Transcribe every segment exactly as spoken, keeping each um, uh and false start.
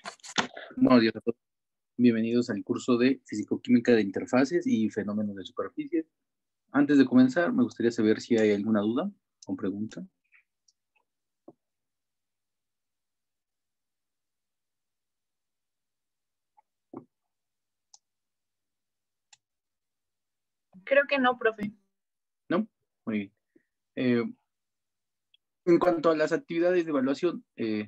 Buenos días a todos. Bienvenidos al curso de Físico-Química de Interfaces y Fenómenos de Superficie. Antes de comenzar, me gustaría saber si hay alguna duda o pregunta. Creo que no, profe. ¿No? Muy bien. Eh, en cuanto a las actividades de evaluación, eh,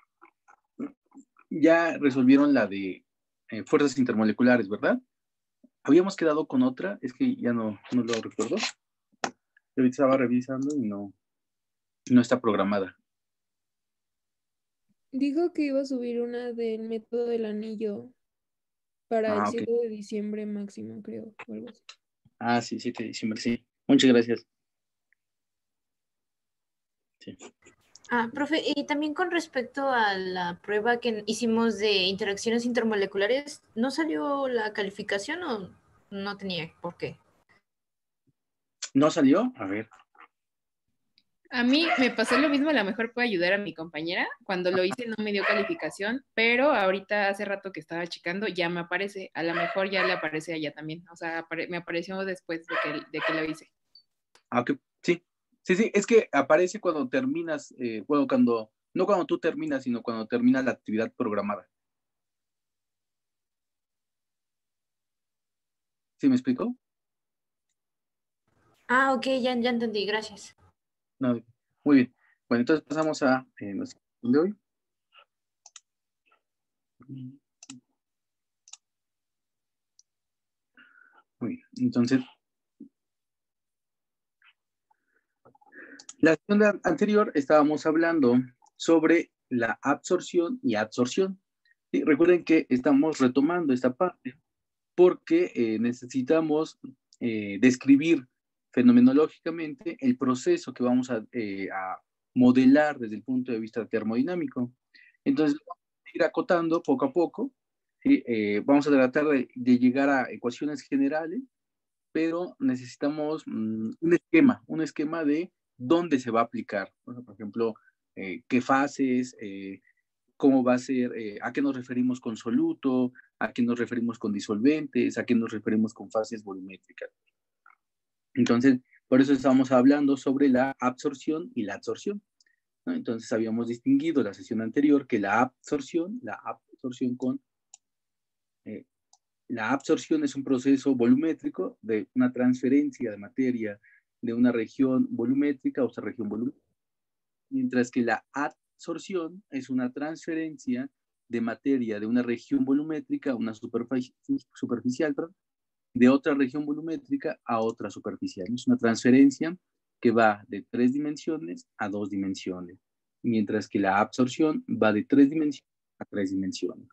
ya resolvieron la de eh, fuerzas intermoleculares, ¿verdad? Habíamos quedado con otra, es que ya no, no lo recuerdo. Ahorita estaba revisando y no, no está programada. Dijo que iba a subir una del método del anillo para Ah, el ok. siete de diciembre máximo, creo, o algo así. Ah, sí, siete de diciembre, sí. Muchas gracias. Sí. Ah, profe, y también con respecto a la prueba que hicimos de interacciones intermoleculares, ¿no salió la calificación o no tenía por qué? ¿No salió? A ver. A mí me pasó lo mismo, a lo mejor puede ayudar a mi compañera. Cuando lo hice no me dio calificación, pero ahorita hace rato que estaba checando ya me aparece. A lo mejor ya le aparece a ella también. O sea, apare me apareció después de que, de que lo hice. Ah, ok. Sí. Sí, sí, es que aparece cuando terminas, eh, bueno, cuando, no cuando tú terminas, sino cuando termina la actividad programada. ¿Sí me explico? Ah, ok, ya, ya entendí, gracias. No, muy bien. Bueno, entonces pasamos a eh, nuestra sesión de hoy. Muy bien, entonces, la sesión anterior estábamos hablando sobre la absorción y adsorción. ¿Sí? Recuerden que estamos retomando esta parte porque eh, necesitamos eh, describir fenomenológicamente el proceso que vamos a, eh, a modelar desde el punto de vista termodinámico. Entonces, vamos a ir acotando poco a poco. ¿Sí? Eh, vamos a tratar de, de llegar a ecuaciones generales, pero necesitamos mmm, un esquema, un esquema de dónde se va a aplicar. Bueno, por ejemplo, eh, qué fases, eh, cómo va a ser, eh, a qué nos referimos con soluto, a qué nos referimos con disolventes, a qué nos referimos con fases volumétricas. Entonces, por eso estamos hablando sobre la absorción y la adsorción, ¿no? Entonces, habíamos distinguido la sesión anterior que la absorción, la absorción con... Eh, la absorción es un proceso volumétrico de una transferencia de materia de una región volumétrica a otra región volumétrica, mientras que la adsorción es una transferencia de materia de una región volumétrica a una superfici superficial, perdón, de otra región volumétrica a otra superficial. Es una transferencia que va de tres dimensiones a dos dimensiones, mientras que la absorción va de tres dimensiones a tres dimensiones.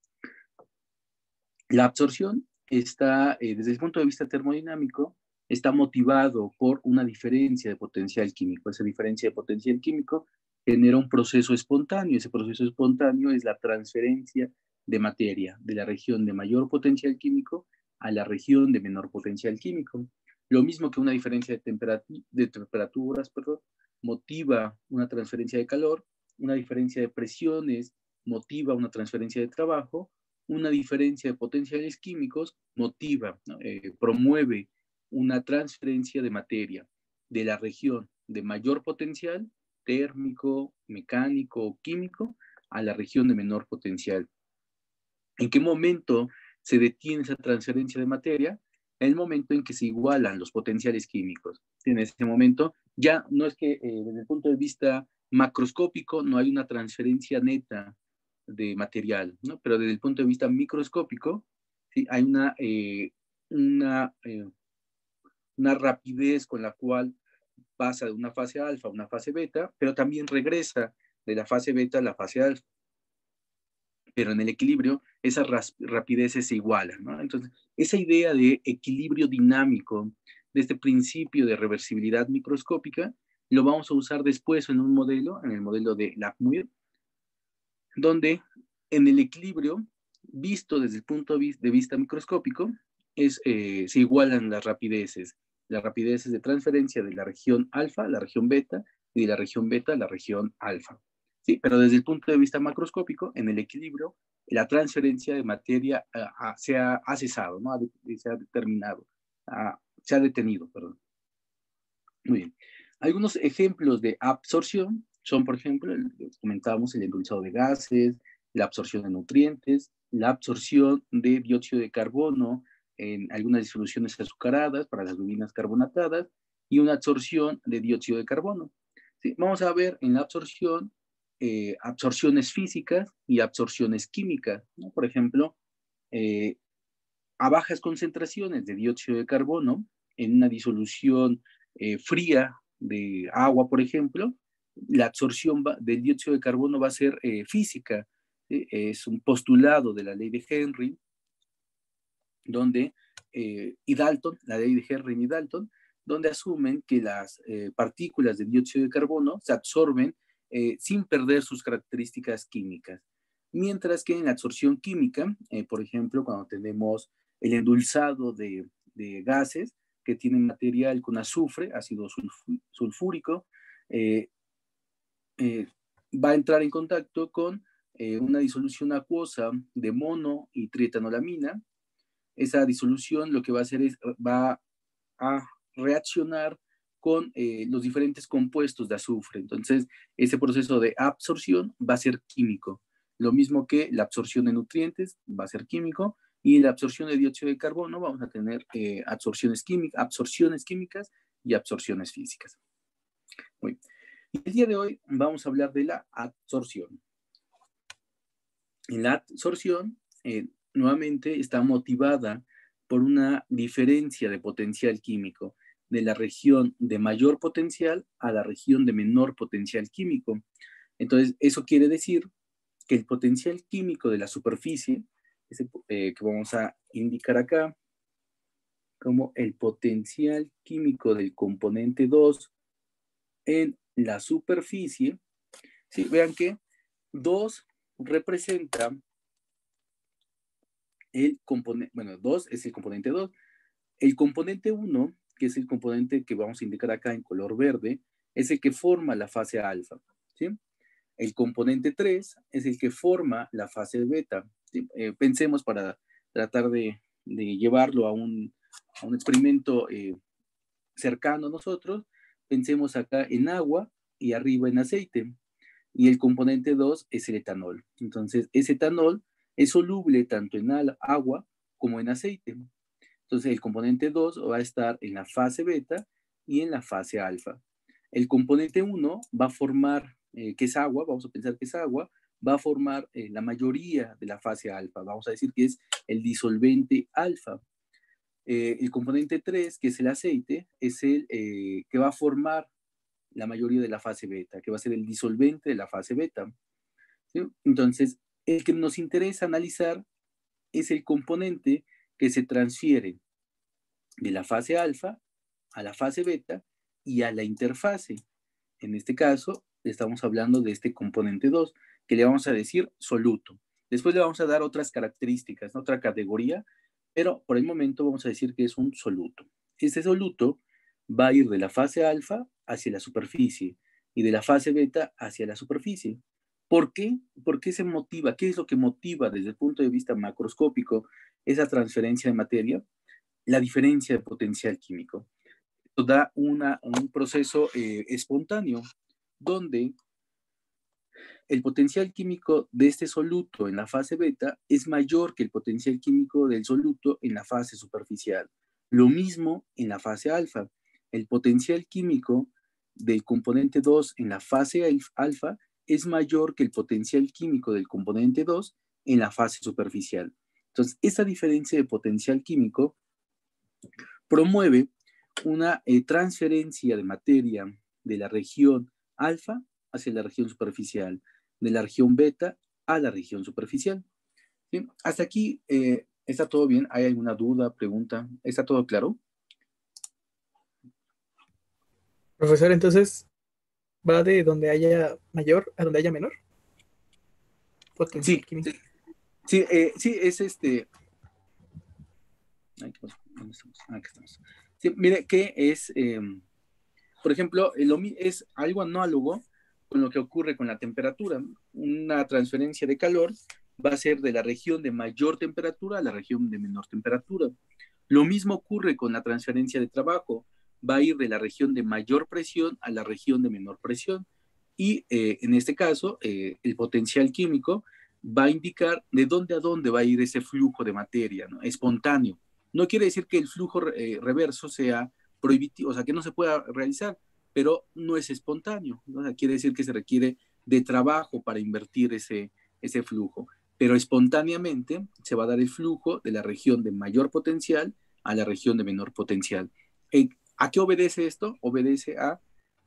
La absorción está, eh, desde el punto de vista termodinámico, está motivado por una diferencia de potencial químico. Esa diferencia de potencial químico genera un proceso espontáneo. Ese proceso espontáneo es la transferencia de materia de la región de mayor potencial químico a la región de menor potencial químico. Lo mismo que una diferencia de, temperatu de temperaturas, perdón, motiva una transferencia de calor, una diferencia de presiones motiva una transferencia de trabajo, una diferencia de potenciales químicos motiva, ¿no? eh, promueve una transferencia de materia de la región de mayor potencial térmico, mecánico o químico a la región de menor potencial. ¿En qué momento se detiene esa transferencia de materia? En el momento en que se igualan los potenciales químicos. En ese momento ya no es que eh, desde el punto de vista macroscópico no hay una transferencia neta de material, ¿no? Pero desde el punto de vista microscópico, ¿sí? Hay una, eh, una, eh, una rapidez con la cual pasa de una fase alfa a una fase beta, pero también regresa de la fase beta a la fase alfa. Pero en el equilibrio esas rapideces se igualan, ¿no? Entonces, esa idea de equilibrio dinámico, de este principio de reversibilidad microscópica, lo vamos a usar después en un modelo, en el modelo de Lackmuir, donde en el equilibrio, visto desde el punto de vista microscópico, es, eh, se igualan las rapideces, las rapideces de transferencia de la región alfa a la región beta y de la región beta a la región alfa. ¿sí? Pero desde el punto de vista macroscópico, en el equilibrio, la transferencia de materia uh, se ha, ha cesado, ¿no? Se ha determinado, uh, se ha detenido, perdón. Muy bien. Algunos ejemplos de absorción son, por ejemplo, el, comentábamos el endulzado de gases, la absorción de nutrientes, la absorción de dióxido de carbono en algunas disoluciones azucaradas para las bebidas carbonatadas y una absorción de dióxido de carbono. ¿Sí? Vamos a ver en la absorción eh, absorciones físicas y absorciones químicas, ¿no? Por ejemplo, eh, a bajas concentraciones de dióxido de carbono en una disolución eh, fría de agua, por ejemplo, la absorción va, del dióxido de carbono va a ser eh, física. ¿Sí? Es un postulado de la ley de Henry, donde, eh, y Dalton, la ley de Henry y Dalton, donde asumen que las eh, partículas de dióxido de carbono se absorben eh, sin perder sus características químicas. Mientras que en la absorción química, eh, por ejemplo, cuando tenemos el endulzado de, de gases que tienen material con azufre, ácido sulfúrico, eh, eh, va a entrar en contacto con eh, una disolución acuosa de mono y trietanolamina. Esa disolución lo que va a hacer es, va a reaccionar con eh, los diferentes compuestos de azufre. Entonces, ese proceso de absorción va a ser químico. Lo mismo que la absorción de nutrientes va a ser químico, y la absorción de dióxido de carbono vamos a tener eh, absorciones, químicas, absorciones químicas y absorciones físicas. Muy bien. Y el día de hoy vamos a hablar de la absorción. En la absorción, eh, nuevamente está motivada por una diferencia de potencial químico de la región de mayor potencial a la región de menor potencial químico. Entonces, eso quiere decir que el potencial químico de la superficie, ese, eh, que vamos a indicar acá, como el potencial químico del componente dos en la superficie, ¿sí? Vean que dos representa el componente, bueno, dos es el componente dos. El componente uno, que es el componente que vamos a indicar acá en color verde, es el que forma la fase alfa, ¿sí? El componente tres es el que forma la fase beta, ¿sí? Eh, pensemos para tratar de, de llevarlo a un, a un experimento eh, cercano a nosotros, pensemos acá en agua y arriba en aceite. Y el componente dos es el etanol. Entonces, ese etanol es soluble tanto en agua como en aceite. Entonces, el componente dos va a estar en la fase beta y en la fase alfa. El componente uno va a formar, eh, que es agua, vamos a pensar que es agua, va a formar eh, la mayoría de la fase alfa. Vamos a decir que es el disolvente alfa. Eh, el componente tres, que es el aceite, es el eh, que va a formar la mayoría de la fase beta, que va a ser el disolvente de la fase beta. ¿Sí? Entonces, el que nos interesa analizar es el componente que se transfiere de la fase alfa a la fase beta y a la interfase. En este caso, estamos hablando de este componente dos, que le vamos a decir soluto. Después le vamos a dar otras características, otra categoría, pero por el momento vamos a decir que es un soluto. Este soluto va a ir de la fase alfa hacia la superficie y de la fase beta hacia la superficie. ¿Por qué? ¿Por qué se motiva? ¿Qué es lo que motiva desde el punto de vista macroscópico esa transferencia de materia? La diferencia de potencial químico. Esto da una, un proceso eh, espontáneo donde el potencial químico de este soluto en la fase beta es mayor que el potencial químico del soluto en la fase superficial. Lo mismo en la fase alfa. El potencial químico del componente dos en la fase alfa es mayor que el potencial químico del componente dos en la fase superficial. Entonces, esa diferencia de potencial químico promueve una eh, transferencia de materia de la región alfa hacia la región superficial, de la región beta a la región superficial. ¿Sí? Hasta aquí eh, está todo bien. ¿Hay alguna duda, pregunta? ¿Está todo claro? Profesor, entonces, ¿va de donde haya mayor a donde haya menor potencial Sí, químico? sí, sí, eh, sí, es este... Ay, ¿dónde estamos? Ah, aquí estamos. Sí, mire que es, eh, por ejemplo, es algo análogo con lo que ocurre con la temperatura. Una transferencia de calor va a ser de la región de mayor temperatura a la región de menor temperatura. Lo mismo ocurre con la transferencia de trabajo. Va a ir de la región de mayor presión a la región de menor presión. Y eh, en este caso, eh, el potencial químico va a indicar de dónde a dónde va a ir ese flujo de materia, ¿no? Espontáneo. No quiere decir que el flujo eh, reverso sea prohibitivo, o sea, que no se pueda realizar, pero no es espontáneo, ¿no? O sea, quiere decir que se requiere de trabajo para invertir ese, ese flujo, pero espontáneamente se va a dar el flujo de la región de mayor potencial a la región de menor potencial. Eh, ¿A qué obedece esto? Obedece a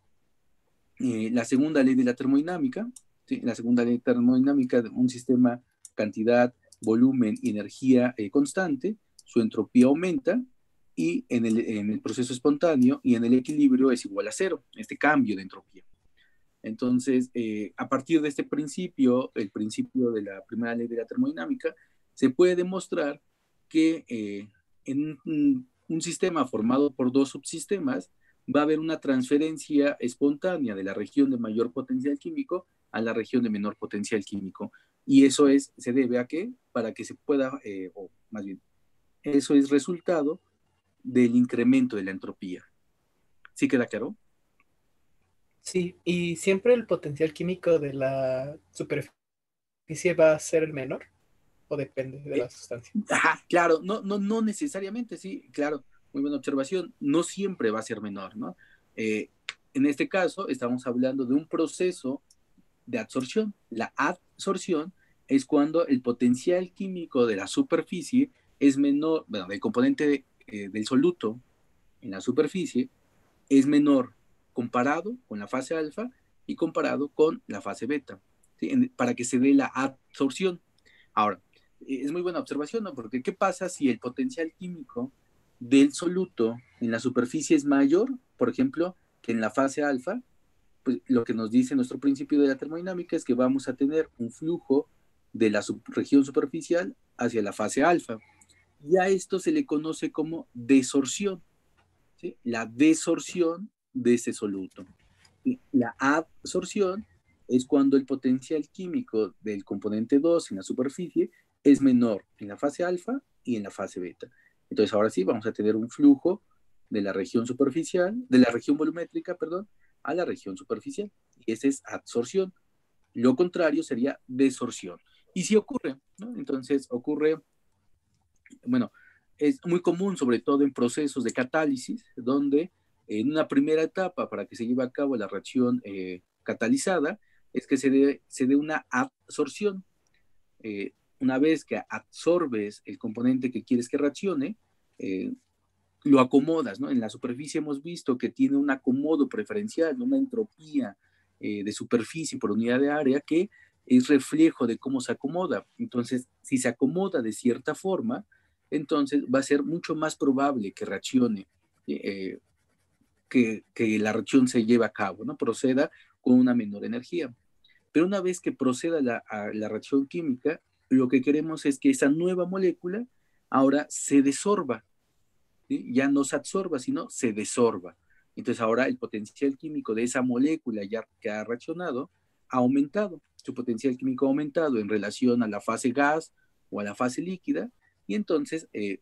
eh, la segunda ley de la termodinámica, ¿sí? La segunda ley de termodinámica de un sistema, cantidad, volumen y energía eh, constante, su entropía aumenta, y en el, en el proceso espontáneo y en el equilibrio es igual a cero, este cambio de entropía. Entonces, eh, a partir de este principio, el principio de la primera ley de la termodinámica, se puede demostrar que eh, en un, un sistema formado por dos subsistemas va a haber una transferencia espontánea de la región de mayor potencial químico a la región de menor potencial químico. Y eso es, se debe a qué? Para que se pueda, eh, o más bien, eso es resultado del incremento de la entropía. ¿Sí queda claro? Sí, y siempre el potencial químico de la superficie va a ser el menor, o depende de la sustancia. Ajá, claro, no, no, no necesariamente, sí, claro, muy buena observación, no siempre va a ser menor, ¿no? Eh, en este caso, estamos hablando de un proceso de absorción. La absorción es cuando el potencial químico de la superficie es menor, bueno, del componente eh, del soluto en la superficie es menor comparado con la fase alfa y comparado con la fase beta, ¿sí? En, para que se dé la absorción. Ahora, es muy buena observación, ¿no? Porque ¿qué pasa si el potencial químico del soluto en la superficie es mayor, por ejemplo, que en la fase alfa? Pues lo que nos dice nuestro principio de la termodinámica es que vamos a tener un flujo de la sub región superficial hacia la fase alfa. Y a esto se le conoce como desorción, ¿sí? La desorción de ese soluto. Y la absorción es cuando el potencial químico del componente dos en la superficie es menor en la fase alfa y en la fase beta. Entonces ahora sí vamos a tener un flujo de la región superficial, de la región volumétrica, perdón, a la región superficial. Y esa es absorción. Lo contrario sería desorción. Y si ocurre, ¿no? Entonces ocurre, bueno, es muy común, sobre todo en procesos de catálisis, donde en una primera etapa, para que se lleve a cabo la reacción eh, catalizada, es que se dé se dé una absorción. Eh, una vez que absorbes el componente que quieres que reaccione, eh, lo acomodas, ¿no? En la superficie hemos visto que tiene un acomodo preferencial, una entropía eh, de superficie por unidad de área que es reflejo de cómo se acomoda. Entonces, si se acomoda de cierta forma, entonces va a ser mucho más probable que reaccione, eh, que, que la reacción se lleve a cabo, ¿no? Proceda con una menor energía. Pero una vez que proceda la, a la reacción química, lo que queremos es que esa nueva molécula ahora se desorba, ¿sí? Ya no se absorba, sino se desorba. Entonces ahora el potencial químico de esa molécula ya que ha reaccionado ha aumentado. Su potencial químico ha aumentado en relación a la fase gas o a la fase líquida, y entonces eh,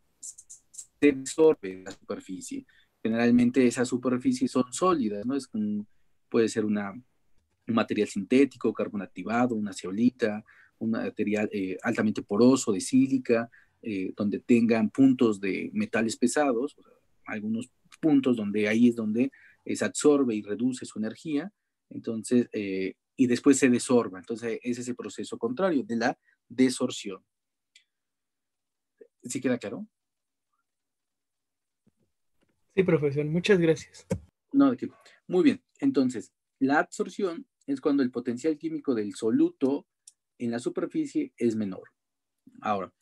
se desorbe la superficie. Generalmente esas superficies son sólidas, ¿no? Es un, puede ser una, un material sintético, carbón activado, una zeolita, un material eh, altamente poroso de sílica, eh, donde tengan puntos de metales pesados, o sea, algunos puntos donde ahí es donde eh, se absorbe y reduce su energía, entonces, eh, y después se desorba. Entonces, es ese proceso contrario de la desorción. ¿Sí queda claro? Sí, profesor, muchas gracias. No, de qué. Muy bien. Entonces, la absorción es cuando el potencial químico del soluto en la superficie es menor. Ahora,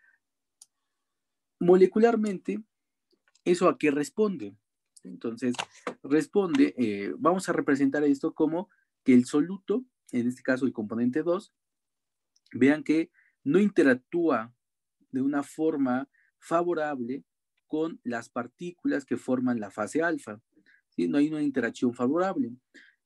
molecularmente, ¿eso a qué responde? Entonces, responde, eh, vamos a representar esto como que el soluto, en este caso el componente dos, vean que no interactúa de una forma favorable con las partículas que forman la fase alfa, ¿sí? No hay una interacción favorable.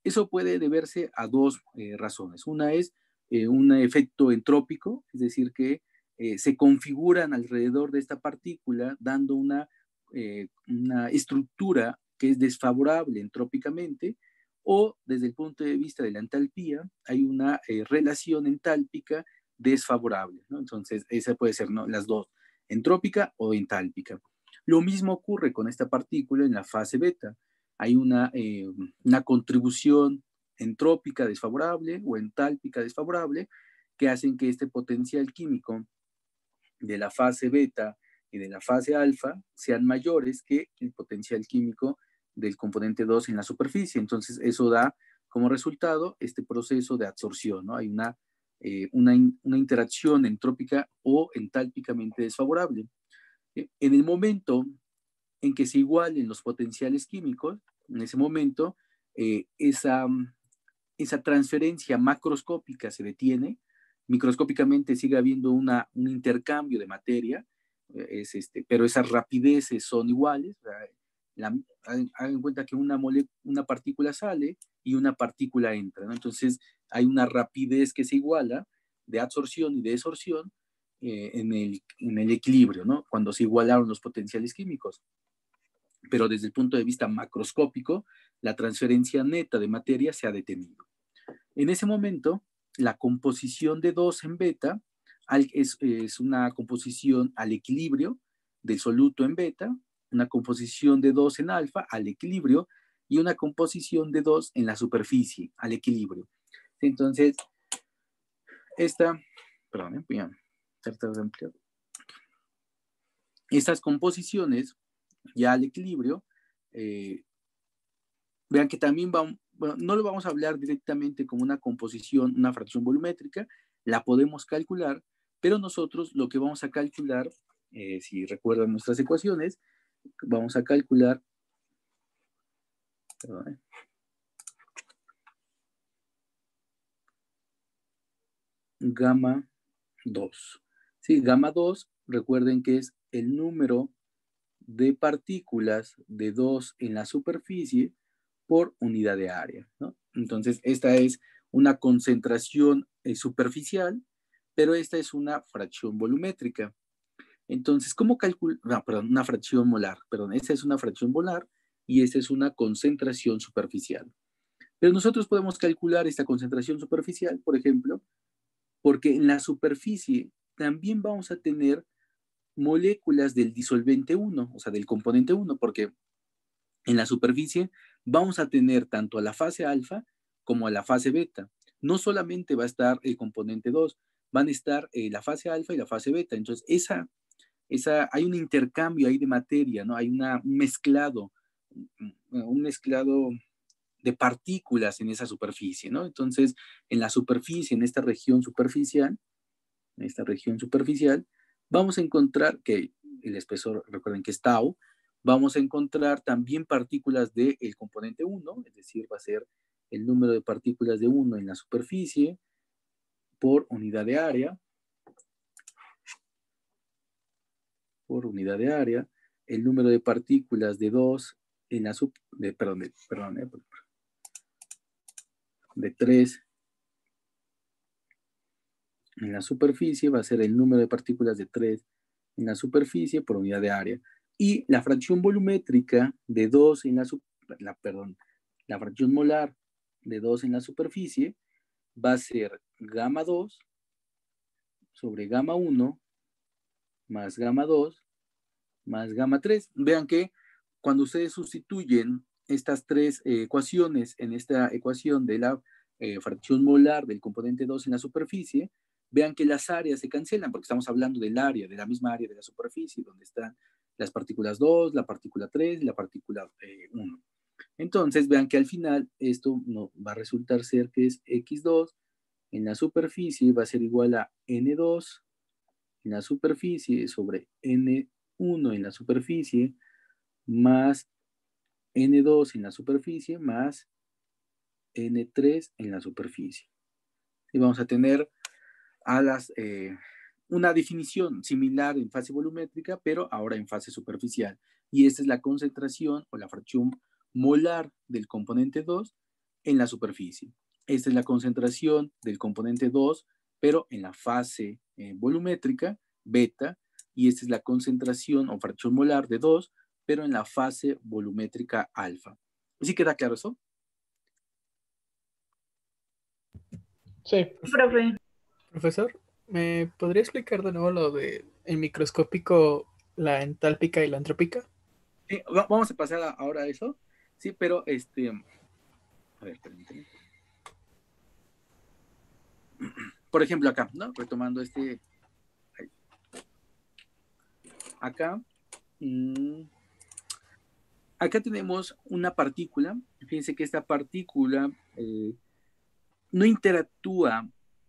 Eso puede deberse a dos eh, razones. Una es eh, un efecto entrópico, es decir, que eh, se configuran alrededor de esta partícula dando una, eh, una estructura que es desfavorable entrópicamente, o desde el punto de vista de la entalpía, hay una eh, relación entálpica desfavorable, ¿no? Entonces, esa puede ser, ¿no?, las dos, entrópica o entálpica. Lo mismo ocurre con esta partícula en la fase beta. Hay una, eh, una contribución entrópica desfavorable o entálpica desfavorable que hacen que este potencial químico de la fase beta y de la fase alfa sean mayores que el potencial químico del componente dos en la superficie. Entonces, eso da como resultado este proceso de absorción, ¿no? Hay una, eh, una, una interacción entrópica o entálpicamente desfavorable. En el momento en que se igualen los potenciales químicos, en ese momento, eh, esa, esa transferencia macroscópica se detiene, microscópicamente sigue habiendo una, un intercambio de materia, es este, pero esas rapideces son iguales. Hagan en cuenta que una, mole, una partícula sale y una partícula entra, ¿no? Entonces hay una rapidez que se iguala de absorción y de desorción eh, en, el, en el equilibrio, ¿no?, cuando se igualaron los potenciales químicos. Pero desde el punto de vista macroscópico, la transferencia neta de materia se ha detenido. En ese momento, la composición de dos en beta es, es una composición al equilibrio del soluto en beta, una composición de dos en alfa al equilibrio y una composición de dos en la superficie al equilibrio. Entonces, esta, perdón, voy a tratar de ampliar. Estas composiciones ya al equilibrio, eh, vean que también vamos, bueno, no lo vamos a hablar directamente como una composición, una fracción volumétrica, la podemos calcular, pero nosotros lo que vamos a calcular, eh, si recuerdan nuestras ecuaciones, vamos a calcular, perdón, eh, gamma dos. Sí, gamma dos, recuerden que es el número de partículas de dos en la superficie por unidad de área, ¿no? Entonces, esta es una concentración eh, superficial, pero esta es una fracción volumétrica. Entonces, ¿cómo calcular? No, perdón, una fracción molar, perdón, esta es una fracción molar y esta es una concentración superficial. Pero nosotros podemos calcular esta concentración superficial, por ejemplo, porque en la superficie también vamos a tener moléculas del disolvente uno, o sea, del componente uno, porque en la superficie vamos a tener tanto a la fase alfa como a la fase beta. No solamente va a estar el componente dos, van a estar eh, la fase alfa y la fase beta. Entonces, esa, esa, hay un intercambio ahí de materia, ¿no? Hay una, un mezclado, un mezclado de partículas en esa superficie, ¿no? Entonces, en la superficie, en esta región superficial, en esta región superficial, vamos a encontrar que el espesor, recuerden que es tau, vamos a encontrar también partículas del componente uno, es decir, va a ser el número de partículas de uno en la superficie por unidad de área, por unidad de área, el número de partículas de dos en la sub, de, perdón, de, perdón, eh, de tres en la superficie, va a ser el número de partículas de tres en la superficie por unidad de área. Y la fracción volumétrica de dos en la, la, perdón, la fracción molar de dos en la superficie va a ser gamma dos sobre gamma uno más gamma dos más gamma tres. Vean que cuando ustedes sustituyen estas tres eh, ecuaciones en esta ecuación de la eh, fracción molar del componente dos en la superficie, vean que las áreas se cancelan porque estamos hablando del área, de la misma área de la superficie, donde están las partículas dos, la partícula tres y la partícula eh, uno. Entonces, vean que al final esto no, va a resultar ser que es equis dos en la superficie va a ser igual a ene dos en la superficie sobre ene uno en la superficie más ene dos en la superficie más ene tres en la superficie. Y vamos a tener a las, eh, una definición similar en fase volumétrica, pero ahora en fase superficial. Y esta es la concentración o la fracción molar del componente dos en la superficie. Esta es la concentración del componente dos, pero en la fase eh, volumétrica, beta, y esta es la concentración o fracción molar de dos, pero en la fase volumétrica alfa. ¿Sí queda claro eso? Sí. Profe. Profesor, ¿me podría explicar de nuevo lo de el microscópico, la entálpica y la entrópica? Sí, va- vamos a pasar a- ahora a eso. Sí, pero este... A ver, permíteme. Por ejemplo, acá, ¿no? Retomando este... ahí. Acá... mm, acá tenemos una partícula. Fíjense que esta partícula eh, no interactúa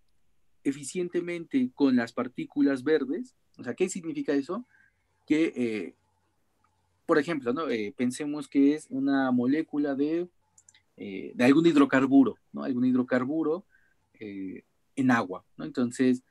eficientemente con las partículas verdes. O sea, ¿qué significa eso? Que, eh, por ejemplo, ¿no? Eh, pensemos que es una molécula de, eh, de algún hidrocarburo, ¿no? Algún hidrocarburo eh, en agua, ¿no? Entonces,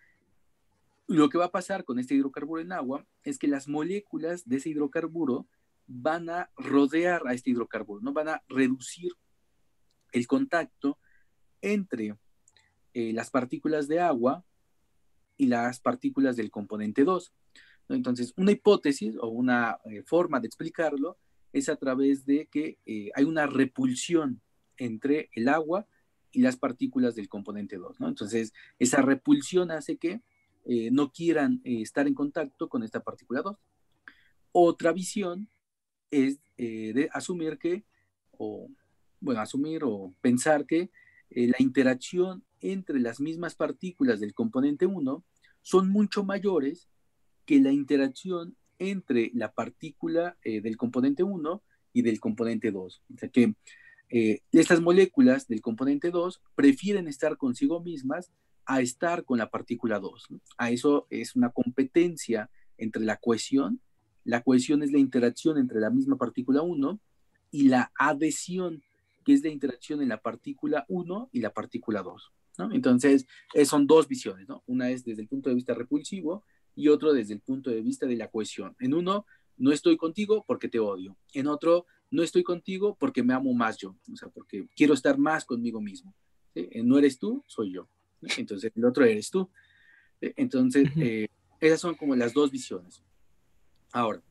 lo que va a pasar con este hidrocarburo en agua es que las moléculas de ese hidrocarburo van a rodear a este hidrocarburo, ¿no? Van a reducir el contacto entre eh, las partículas de agua y las partículas del componente dos. ¿No? Entonces, una hipótesis o una eh, forma de explicarlo es a través de que eh, hay una repulsión entre el agua y las partículas del componente dos, ¿no? Entonces, esa repulsión hace que eh, no quieran eh, estar en contacto con esta partícula dos. Otra visión es eh, de asumir que, o bueno, asumir o pensar que eh, la interacción entre las mismas partículas del componente uno son mucho mayores que la interacción entre la partícula eh, del componente uno y del componente dos. O sea que eh, estas moléculas del componente dos prefieren estar consigo mismas a estar con la partícula dos, ¿no? A eso es una competencia entre la cohesión. La cohesión es la interacción entre la misma partícula uno y la adhesión, que es la interacción en la partícula uno y la partícula dos, ¿no? Entonces, eh, son dos visiones, ¿no? Una es desde el punto de vista repulsivo y otro desde el punto de vista de la cohesión. En uno, no estoy contigo porque te odio. En otro, no estoy contigo porque me amo más yo, o sea, porque quiero estar más conmigo mismo. ¿Sí? No eres tú, soy yo. ¿Sí? Entonces, el otro eres tú. ¿Sí? Entonces, eh, esas son como las dos visiones. Ahora,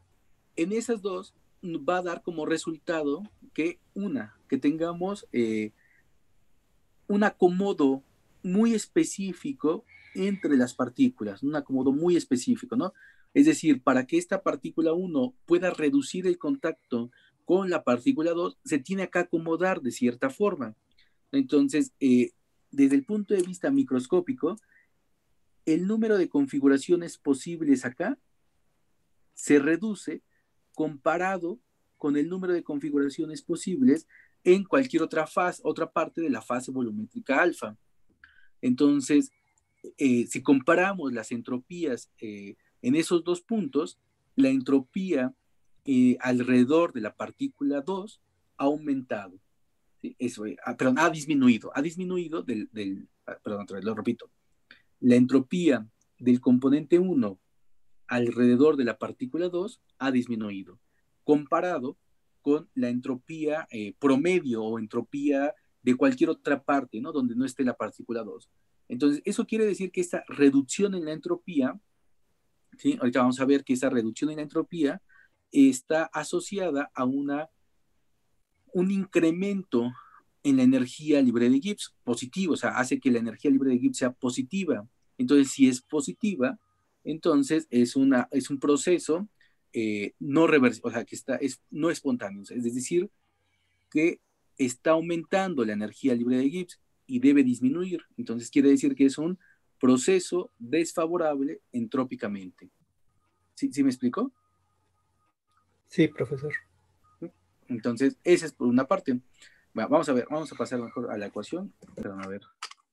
en esas dos va a dar como resultado que una, que tengamos eh, un acomodo muy específico entre las partículas, un acomodo muy específico, ¿no? Es decir, para que esta partícula uno pueda reducir el contacto con la partícula dos, se tiene que acomodar de cierta forma. Entonces, eh, desde el punto de vista microscópico, el número de configuraciones posibles acá se reduce comparado con el número de configuraciones posibles en cualquier otra fase, otra parte de la fase volumétrica alfa. Entonces, eh, si comparamos las entropías eh, en esos dos puntos, la entropía eh, alrededor de la partícula dos ha aumentado. ¿Sí? Eso, eh, ah, perdón, ha disminuido, ha disminuido del, del ah, perdón, otra vez, lo repito. La entropía del componente uno alrededor de la partícula dos ha disminuido, comparado con la entropía eh, promedio o entropía de cualquier otra parte, ¿no? Donde no esté la partícula dos. Entonces, eso quiere decir que esta reducción en la entropía, ¿sí? Ahorita vamos a ver que esa reducción en la entropía está asociada a una, un incremento en la energía libre de Gibbs, positivo, o sea, hace que la energía libre de Gibbs sea positiva. Entonces, si es positiva, entonces es, una, es un proceso eh, no reversible, o sea, que está, es no espontáneo, es decir, que está aumentando la energía libre de Gibbs y debe disminuir. Entonces, quiere decir que es un proceso desfavorable entrópicamente. ¿Sí, ¿sí me explico? Sí, profesor. Entonces, esa es por una parte. Bueno, vamos a ver, vamos a pasar mejor a la ecuación. Perdón, a ver.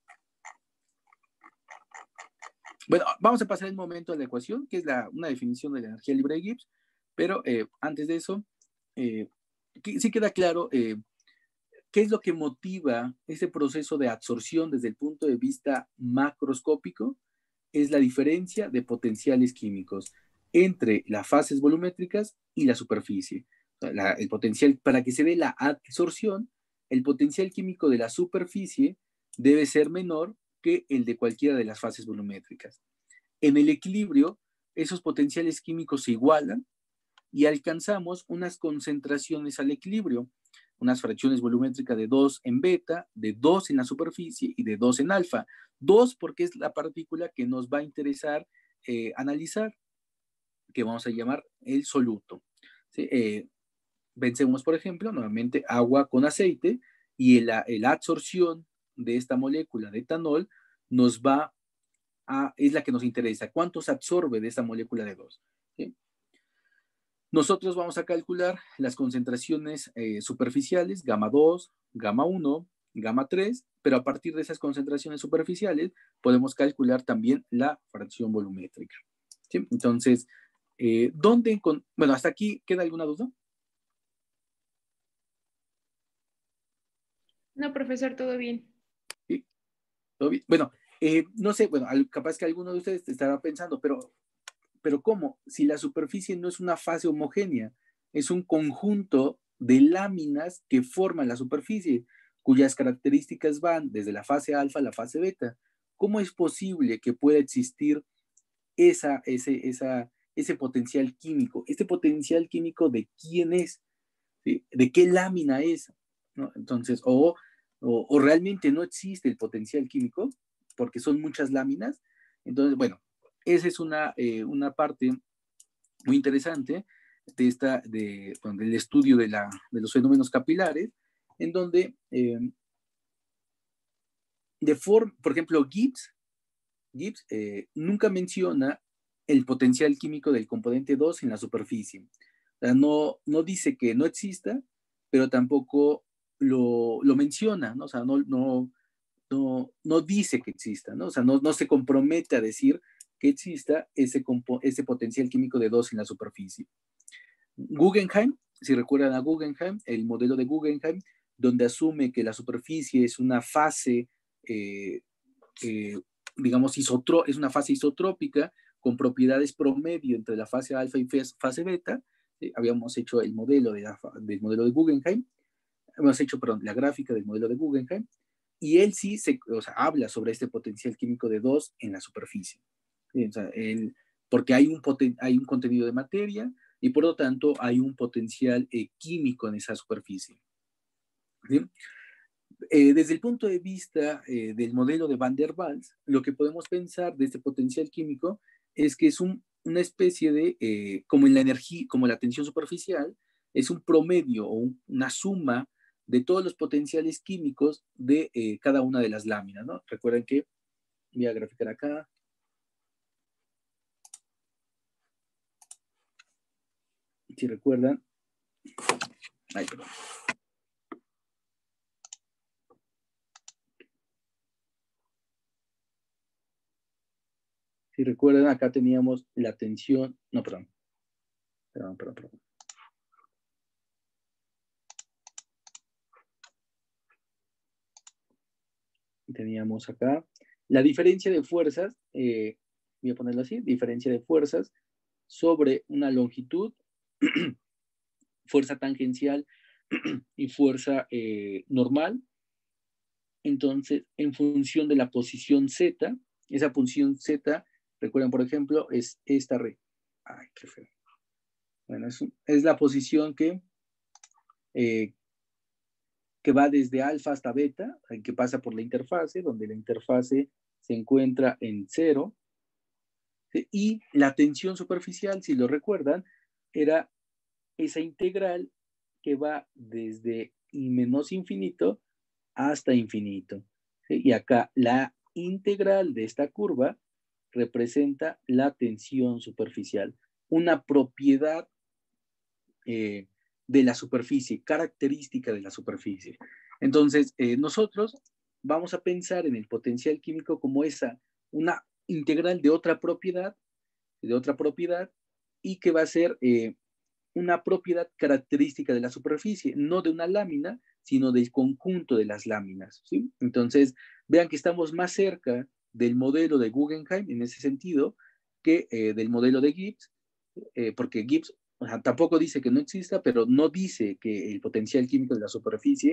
Bueno, vamos a pasar el momento a la ecuación, que es la, una definición de la energía libre de Gibbs, pero eh, antes de eso, eh, sí queda claro eh, qué es lo que motiva ese proceso de absorción desde el punto de vista macroscópico. Es la diferencia de potenciales químicos entre las fases volumétricas y la superficie. O sea, la, el potencial para que se dé la absorción el potencial químico de la superficie debe ser menor que el de cualquiera de las fases volumétricas. En el equilibrio, esos potenciales químicos se igualan y alcanzamos unas concentraciones al equilibrio, unas fracciones volumétricas de dos en beta, de dos en la superficie y de dos en alfa. dos porque es la partícula que nos va a interesar eh, analizar, que vamos a llamar el soluto. ¿Sí? Eh, pensemos, por ejemplo, nuevamente agua con aceite y la, la absorción de esta molécula de etanol nos va a, es la que nos interesa. ¿Cuánto se absorbe de esta molécula de dos? ¿Sí? Nosotros vamos a calcular las concentraciones eh, superficiales, gamma dos, gamma uno, gamma tres, pero a partir de esas concentraciones superficiales podemos calcular también la fracción volumétrica. ¿Sí? Entonces, eh, ¿dónde? Con, bueno, hasta aquí, ¿queda alguna duda? No, profesor, todo bien. ¿Sí? ¿Todo bien? Bueno, eh, no sé, bueno, capaz que alguno de ustedes estará pensando, pero, pero ¿cómo? Si la superficie no es una fase homogénea, es un conjunto de láminas que forman la superficie, cuyas características van desde la fase alfa a la fase beta. ¿Cómo es posible que pueda existir esa, ese, esa, ese potencial químico? ¿Este potencial químico de quién es? ¿Sí? ¿De qué lámina es? ¿No? Entonces, o, o, o realmente no existe el potencial químico, porque son muchas láminas. Entonces, bueno, esa es una, eh, una parte muy interesante de esta, de, bueno, del estudio de, la, de los fenómenos capilares, en donde, eh, de forma, por ejemplo, Gibbs, Gibbs eh, nunca menciona el potencial químico del componente dos en la superficie. O sea, no, no dice que no exista, pero tampoco lo, lo menciona, ¿no? O sea, no, no, no, no dice que exista, ¿no? O sea, no, no se compromete a decir que exista ese, ese potencial químico de dos en la superficie. Guggenheim, si recuerdan a Guggenheim, el modelo de Guggenheim, donde asume que la superficie es una fase, eh, eh, digamos, isotro, es una fase isotrópica con propiedades promedio entre la fase alfa y fase beta. Eh, habíamos hecho el modelo de la, del modelo de Guggenheim, hemos hecho, perdón, la gráfica del modelo de Guggenheim, y él sí se, o sea, habla sobre este potencial químico de dos en la superficie. ¿Sí? O sea, él, porque hay un, poten, hay un contenido de materia y por lo tanto hay un potencial eh, químico en esa superficie. ¿Sí? Eh, desde el punto de vista eh, del modelo de Van der Waals, lo que podemos pensar de este potencial químico es que es un, una especie de, eh, como en la energía, como la tensión superficial, es un promedio o un, una suma de todos los potenciales químicos de eh, cada una de las láminas, ¿no? Recuerden que, voy a graficar acá. Si recuerdan, ay, perdón. Si recuerdan, acá teníamos la tensión, no, perdón, perdón, perdón, perdón. Teníamos acá la diferencia de fuerzas, eh, voy a ponerlo así, diferencia de fuerzas sobre una longitud, fuerza tangencial y fuerza eh, normal. Entonces, en función de la posición Z, esa función Z, recuerden, por ejemplo, es esta red. Ay, qué feo. Bueno, es, es la posición que, eh, que va desde alfa hasta beta, que pasa por la interfase, donde la interfase se encuentra en cero. ¿Sí? Y la tensión superficial, si lo recuerdan, era esa integral que va desde I menos infinito hasta infinito. ¿Sí? Y acá la integral de esta curva representa la tensión superficial, una propiedad eh, de la superficie, característica de la superficie. Entonces, eh, nosotros vamos a pensar en el potencial químico como esa, una integral de otra propiedad, de otra propiedad, y que va a ser eh, una propiedad característica de la superficie, no de una lámina, sino del conjunto de las láminas. ¿Sí? Entonces, vean que estamos más cerca del modelo de Guggenheim en ese sentido que eh, del modelo de Gibbs, eh, porque Gibbs, o sea, tampoco dice que no exista, pero no dice que el potencial químico de la superficie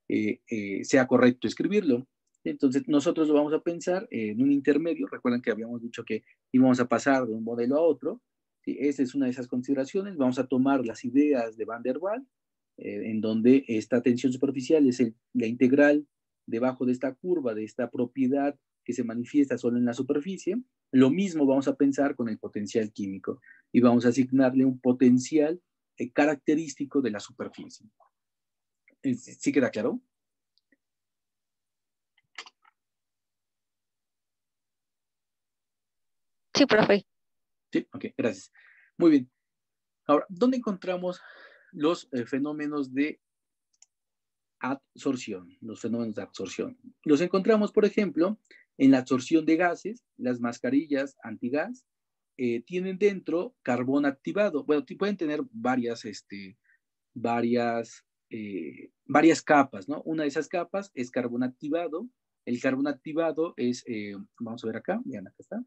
eh, eh, sea correcto escribirlo. Entonces nosotros lo vamos a pensar en un intermedio. Recuerden que habíamos dicho que íbamos a pasar de un modelo a otro. ¿Sí? Esa es una de esas consideraciones. Vamos a tomar las ideas de Van der Waals, eh, en donde esta tensión superficial es el, la integral debajo de esta curva, de esta propiedad que se manifiesta solo en la superficie. Lo mismo vamos a pensar con el potencial químico y vamos a asignarle un potencial eh, característico de la superficie. ¿Sí queda claro? Sí, profe. Sí, ok, gracias. Muy bien. Ahora, ¿dónde encontramos los eh, fenómenos de absorción? Los fenómenos de absorción. Los encontramos, por ejemplo, en la absorción de gases. Las mascarillas antigas eh, tienen dentro carbón activado. Bueno, pueden tener varias, este, varias, eh, varias capas, ¿no? Una de esas capas es carbón activado. El carbón activado es, eh, vamos a ver acá, vean, acá está.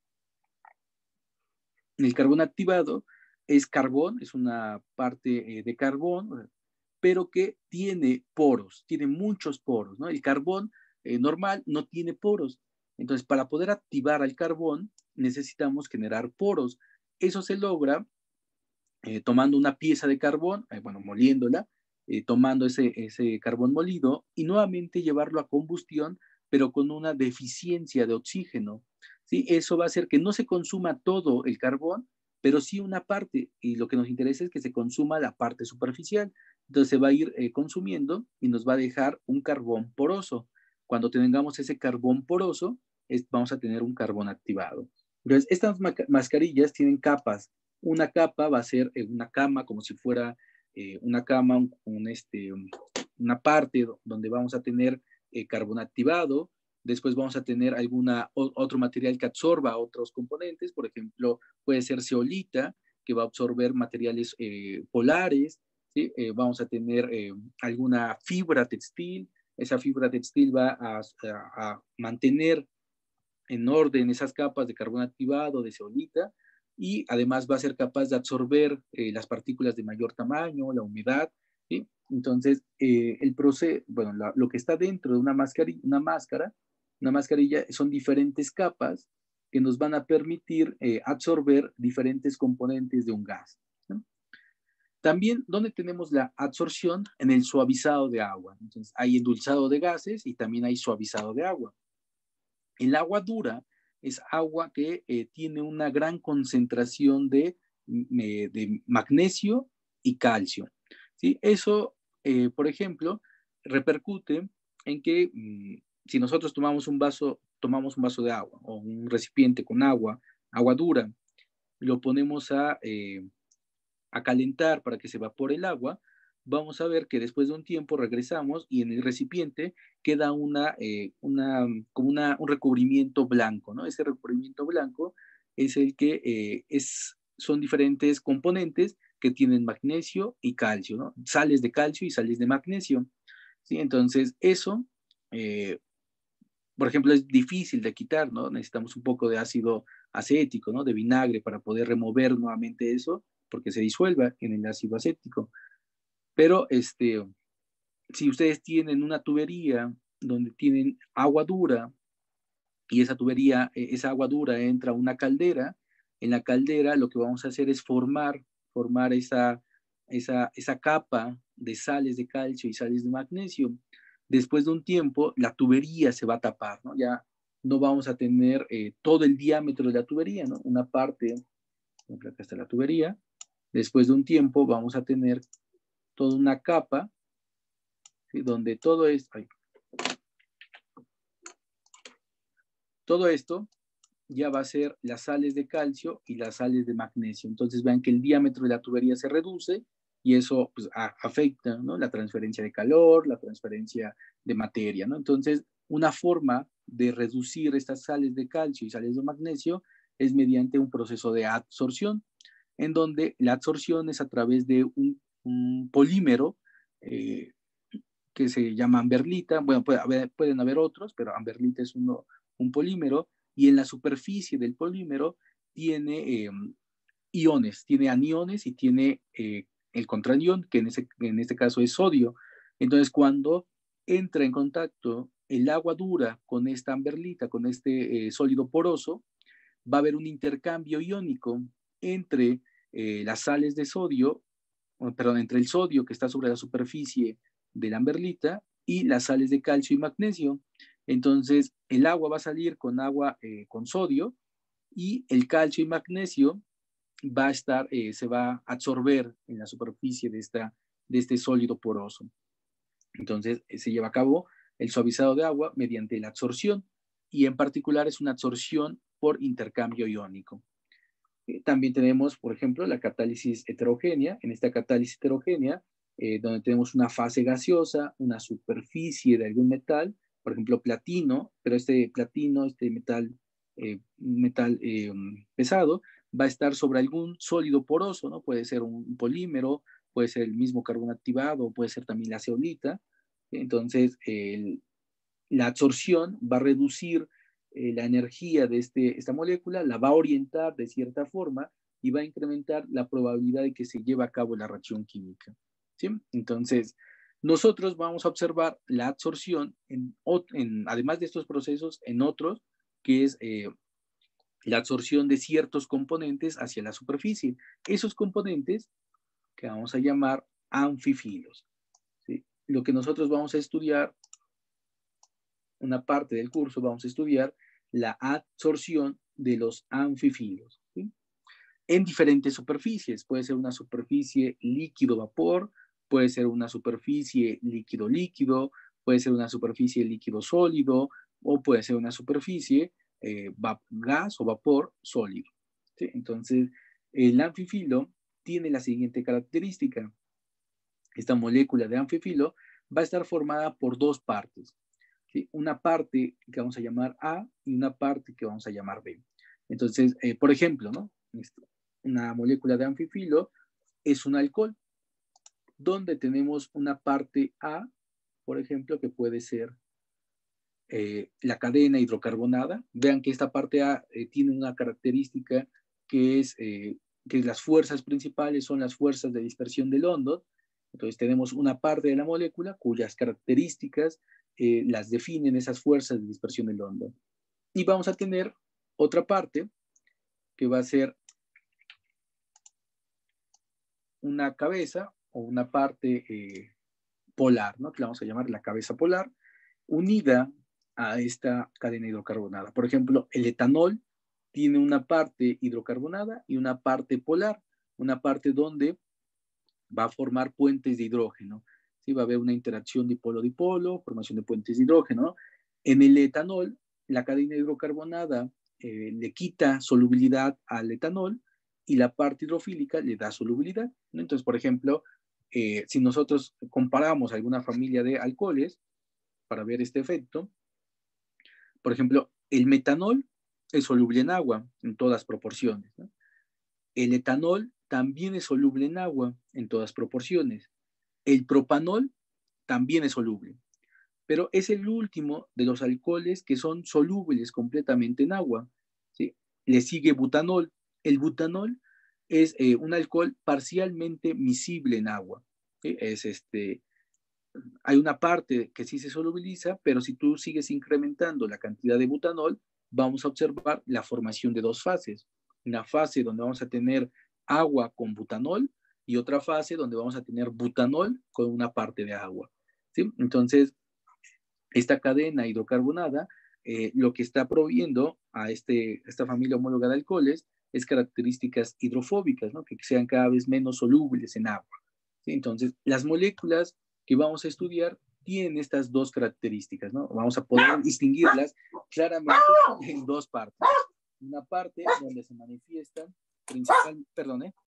El carbón activado es carbón, es una parte eh, de carbón, pero que tiene poros, tiene muchos poros, ¿no? El carbón eh, normal no tiene poros. Entonces, para poder activar al carbón, necesitamos generar poros. Eso se logra eh, tomando una pieza de carbón, eh, bueno, moliéndola, eh, tomando ese, ese carbón molido y nuevamente llevarlo a combustión, pero con una deficiencia de oxígeno. ¿Sí? Eso va a hacer que no se consuma todo el carbón, pero sí una parte, y lo que nos interesa es que se consuma la parte superficial. Entonces se va a ir eh, consumiendo y nos va a dejar un carbón poroso. Cuando tengamos ese carbón poroso, es, vamos a tener un carbón activado. Entonces, estas ma mascarillas tienen capas. Una capa va a ser eh, una cama, como si fuera eh, una cama, un, un, este, un, una parte donde vamos a tener eh, carbón activado. Después vamos a tener alguna, o, otro material que absorba otros componentes. Por ejemplo, puede ser zeolita, que va a absorber materiales eh, polares. ¿Sí? Eh, vamos a tener eh, alguna fibra textil. Esa fibra textil va a, a, a mantener en orden esas capas de carbón activado, de zeolita, y además va a ser capaz de absorber eh, las partículas de mayor tamaño, la humedad, ¿sí? Entonces, eh, el proceso, bueno, la, lo que está dentro de una, mascarilla, una máscara, una mascarilla, son diferentes capas que nos van a permitir eh, absorber diferentes componentes de un gas, ¿no? También, ¿dónde tenemos la absorción? En el suavizado de agua. Entonces, hay endulzado de gases y también hay suavizado de agua. El agua dura es agua que eh, tiene una gran concentración de, de magnesio y calcio. ¿Sí? Eso, eh, por ejemplo, repercute en que mmm, si nosotros tomamos un vaso, tomamos un vaso de agua o un recipiente con agua, agua dura, lo ponemos a, eh, a calentar para que se evapore el agua, vamos a ver que después de un tiempo regresamos y en el recipiente queda una, eh, una, como una, un recubrimiento blanco, ¿no? Ese recubrimiento blanco es el que eh, es, son diferentes componentes que tienen magnesio y calcio, ¿no? Sales de calcio y sales de magnesio, ¿sí? Entonces, eso, eh, por ejemplo, es difícil de quitar, ¿no? Necesitamos un poco de ácido acético, ¿no? De vinagre para poder remover nuevamente eso, porque se disuelva en el ácido acético. Pero este, si ustedes tienen una tubería donde tienen agua dura y esa tubería, esa agua dura entra a una caldera, en la caldera lo que vamos a hacer es formar, formar esa, esa, esa capa de sales de calcio y sales de magnesio. Después de un tiempo, la tubería se va a tapar, ¿no? Ya no vamos a tener eh, todo el diámetro de la tubería, ¿no? Una parte, acá está la tubería. Después de un tiempo vamos a tener toda una capa, ¿sí? Donde todo es, ay, todo esto ya va a ser las sales de calcio y las sales de magnesio. Entonces vean que el diámetro de la tubería se reduce y eso pues, a, afecta, ¿no? La transferencia de calor, la transferencia de materia, ¿no? Entonces, una forma de reducir estas sales de calcio y sales de magnesio es mediante un proceso de adsorción, en donde la adsorción es a través de un, un polímero eh, que se llama amberlita. Bueno, puede haber, pueden haber otros, pero amberlita es uno, un polímero, y en la superficie del polímero tiene eh, iones, tiene aniones y tiene eh, el contranión, que en, ese, en este caso es sodio. Entonces, cuando entra en contacto el agua dura con esta amberlita, con este eh, sólido poroso, va a haber un intercambio iónico entre eh, las sales de sodio, perdón, entre el sodio que está sobre la superficie de la amberlita y las sales de calcio y magnesio. Entonces, el agua va a salir con agua eh, con sodio y el calcio y magnesio va a estar, eh, se va a absorber en la superficie de, esta, de este sólido poroso. Entonces, eh, se lleva a cabo el suavizado de agua mediante la absorción y en particular es una absorción por intercambio iónico. También tenemos, por ejemplo, la catálisis heterogénea. En esta catálisis heterogénea, eh, donde tenemos una fase gaseosa, una superficie de algún metal, por ejemplo, platino, pero este platino, este metal, eh, metal eh, pesado, va a estar sobre algún sólido poroso, ¿no? Puede ser un polímero, puede ser el mismo carbono activado, puede ser también la zeolita. Entonces, el, la absorción va a reducir eh, la energía de este, esta molécula, la va a orientar de cierta forma y va a incrementar la probabilidad de que se lleve a cabo la reacción química. ¿Sí? Entonces, nosotros vamos a observar la absorción, en, en, además de estos procesos, en otros, que es eh, la absorción de ciertos componentes hacia la superficie. Esos componentes que vamos a llamar anfifilos. ¿Sí? Lo que nosotros vamos a estudiar, una parte del curso, vamos a estudiar la absorción de los anfifilos, ¿sí? En diferentes superficies. Puede ser una superficie líquido-vapor, puede ser una superficie líquido-líquido, puede ser una superficie líquido-sólido, o puede ser una superficie eh, gas o vapor sólido, ¿sí? Entonces, el anfifilo tiene la siguiente característica. Esta molécula de anfifilo va a estar formada por dos partes. ¿Sí? Una parte que vamos a llamar A y una parte que vamos a llamar B. Entonces, eh, por ejemplo, ¿no? Una molécula de anfifilo es un alcohol, donde tenemos una parte A, por ejemplo, que puede ser eh, la cadena hidrocarbonada. Vean que esta parte A eh, tiene una característica que es eh, que las fuerzas principales son las fuerzas de dispersión de London. Entonces tenemos una parte de la molécula cuyas características eh, las definen esas fuerzas de dispersión de London. Y vamos a tener otra parte que va a ser una cabeza o una parte eh, polar, ¿no? Que la vamos a llamar la cabeza polar, unida a esta cadena hidrocarbonada. Por ejemplo, el etanol tiene una parte hidrocarbonada y una parte polar, una parte donde va a formar puentes de hidrógeno. ¿Sí? Va a haber una interacción dipolo-dipolo, formación de puentes de hidrógeno. En el etanol, la cadena hidrocarbonada eh, le quita solubilidad al etanol y la parte hidrofílica le da solubilidad, ¿no? Entonces, por ejemplo, eh, si nosotros comparamos alguna familia de alcoholes para ver este efecto, por ejemplo, el metanol es soluble en agua en todas proporciones, ¿no? El etanol también es soluble en agua en todas proporciones. El propanol también es soluble, pero es el último de los alcoholes que son solubles completamente en agua, ¿sí? Le sigue butanol. El butanol es eh, un alcohol parcialmente miscible en agua, ¿sí? Es este, hay una parte que sí se solubiliza, pero si tú sigues incrementando la cantidad de butanol, vamos a observar la formación de dos fases. Una fase donde vamos a tener agua con butanol y otra fase donde vamos a tener butanol con una parte de agua, ¿sí? Entonces, esta cadena hidrocarbonada, eh, lo que está proviendo a este, esta familia homóloga de alcoholes es características hidrofóbicas, ¿no? Que sean cada vez menos solubles en agua, ¿sí? Entonces, las moléculas que vamos a estudiar tienen estas dos características, ¿no? Vamos a poder distinguirlas claramente en dos partes. Una parte donde se manifiestan principal, perdón, ¿eh?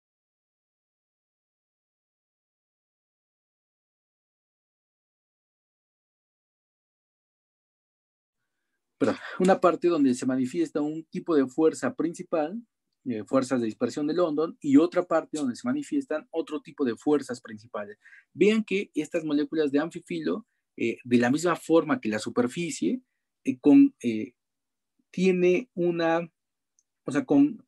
Perdón, una parte donde se manifiesta un tipo de fuerza principal, eh, fuerzas de dispersión de London, y otra parte donde se manifiestan otro tipo de fuerzas principales. Vean que estas moléculas de anfifilo, eh, de la misma forma que la superficie, eh, con, eh, tiene una, o sea, con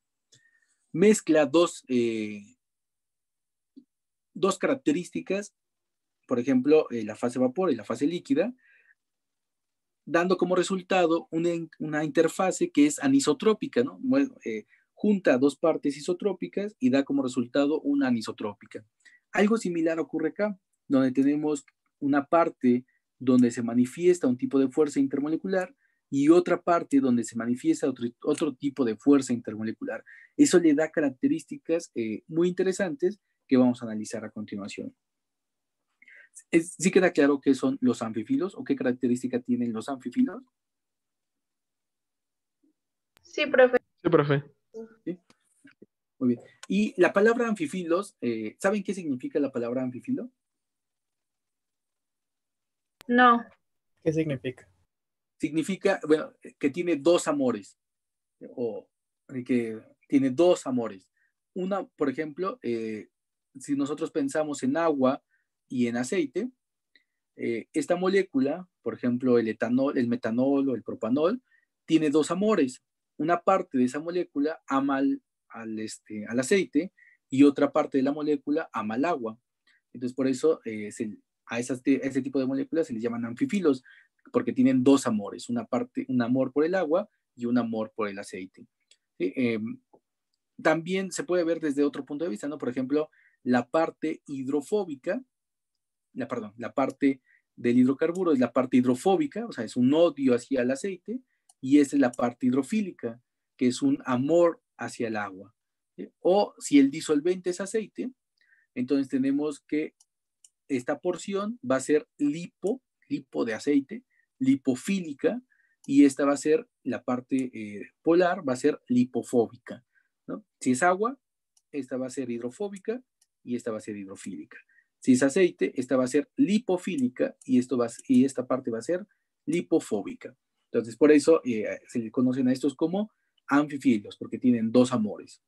mezcla dos, eh, dos características. por ejemplo, eh, la fase vapor y la fase líquida, dando como resultado una, una interfase que es anisotrópica, ¿no? Bueno, eh, junta dos partes isotrópicas y da como resultado una anisotrópica. Algo similar ocurre acá, donde tenemos una parte donde se manifiesta un tipo de fuerza intermolecular y otra parte donde se manifiesta otro, otro tipo de fuerza intermolecular. Eso le da características eh, muy interesantes que vamos a analizar a continuación. Es, ¿sí queda claro qué son los anfifilos o qué característica tienen los anfifilos? Sí, profe. Sí, profe. ¿Sí? Muy bien. Y la palabra anfifilos, eh, ¿saben qué significa la palabra anfifilo? No. ¿Qué significa? Significa, bueno, que tiene dos amores, o que tiene dos amores. Una, por ejemplo, eh, si nosotros pensamos en agua y en aceite, eh, esta molécula, por ejemplo, el etanol, el metanol o el propanol, tiene dos amores. Una parte de esa molécula ama al, al, este, al aceite y otra parte de la molécula ama al agua. Entonces, por eso eh, se, a, esas, a ese tipo de moléculas se les llaman anfifilos, porque tienen dos amores, una parte, un amor por el agua y un amor por el aceite. ¿Sí? Eh, también se puede ver desde otro punto de vista, ¿no? Por ejemplo, la parte hidrofóbica, la, perdón, la parte del hidrocarburo es la parte hidrofóbica, o sea, es un odio hacia el aceite, y esa es la parte hidrofílica, que es un amor hacia el agua. ¿Sí? O si el disolvente es aceite, entonces tenemos que esta porción va a ser lipo, lipo de aceite, lipofílica, y esta va a ser la parte eh, polar, va a ser lipofóbica, ¿no? Si es agua, esta va a ser hidrofóbica y esta va a ser hidrofílica. Si es aceite, esta va a ser lipofílica y, esto va, y esta parte va a ser lipofóbica. Entonces, por eso eh, se le conocen a estos como anfifilos, porque tienen dos amores.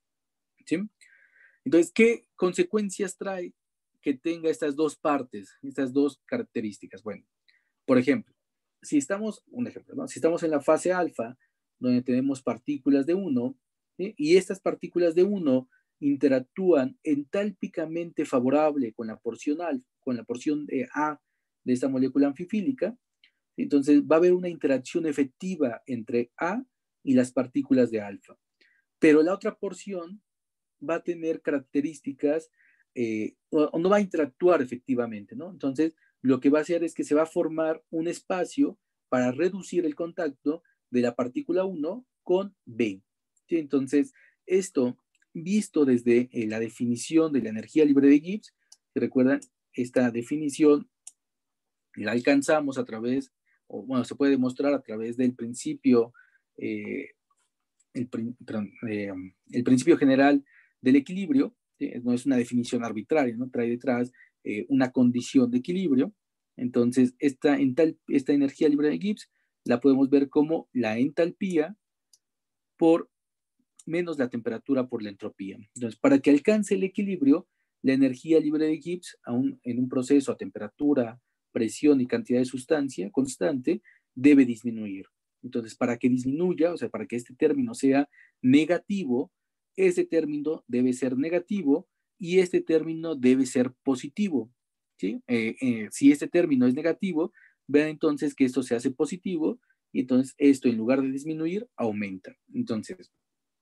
¿Sí? Entonces, ¿qué consecuencias trae que tenga estas dos partes, estas dos características? Bueno, por ejemplo, si estamos, un ejemplo, ¿no? Si estamos en la fase alfa, donde tenemos partículas de uno, ¿sí? Y estas partículas de uno interactúan entálpicamente favorable con la porción alfa, con la porción de A de esta molécula anfifílica, entonces va a haber una interacción efectiva entre A y las partículas de alfa. Pero la otra porción va a tener características eh, o, o no va a interactuar efectivamente, ¿no? Entonces, lo que va a hacer es que se va a formar un espacio para reducir el contacto de la partícula uno con B. ¿Sí? Entonces, esto visto desde eh, la definición de la energía libre de Gibbs, ¿se recuerdan? Esta definición la alcanzamos a través, o bueno, se puede demostrar a través del principio, eh, el, perdón, eh, el principio general del equilibrio, ¿sí? No es una definición arbitraria, ¿no? Trae detrás eh, una condición de equilibrio. Entonces, esta, ental, esta energía libre de Gibbs la podemos ver como la entalpía por menos la temperatura por la entropía. Entonces, para que alcance el equilibrio, la energía libre de Gibbs, aún en un proceso a temperatura, presión y cantidad de sustancia constante, debe disminuir. Entonces, para que disminuya, o sea, para que este término sea negativo, ese término debe ser negativo y este término debe ser positivo. ¿Sí? Eh, eh, si este término es negativo, vean entonces que esto se hace positivo y entonces esto en lugar de disminuir, aumenta. Entonces,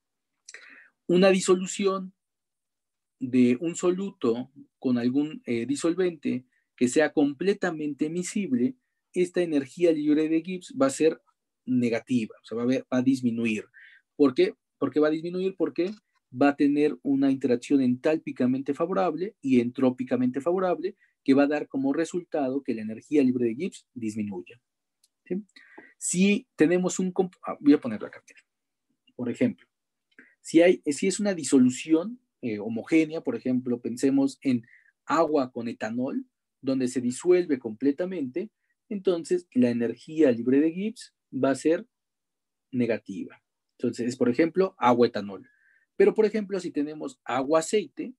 una disolución de un soluto con algún eh, disolvente que sea completamente miscible, esta energía libre de Gibbs va a ser negativa, o sea, va a, ver, va a disminuir. ¿Por qué? Porque va a disminuir porque va a tener una interacción entálpicamente favorable y entrópicamente favorable que va a dar como resultado que la energía libre de Gibbs disminuya. ¿Sí? Si tenemos un... Voy a ponerlo acá. Por ejemplo, si, hay, si es una disolución eh, homogénea, por ejemplo, pensemos en agua con etanol, donde se disuelve completamente, entonces la energía libre de Gibbs va a ser negativa. Entonces, por ejemplo, agua-etanol. Pero, por ejemplo, si tenemos agua-aceite,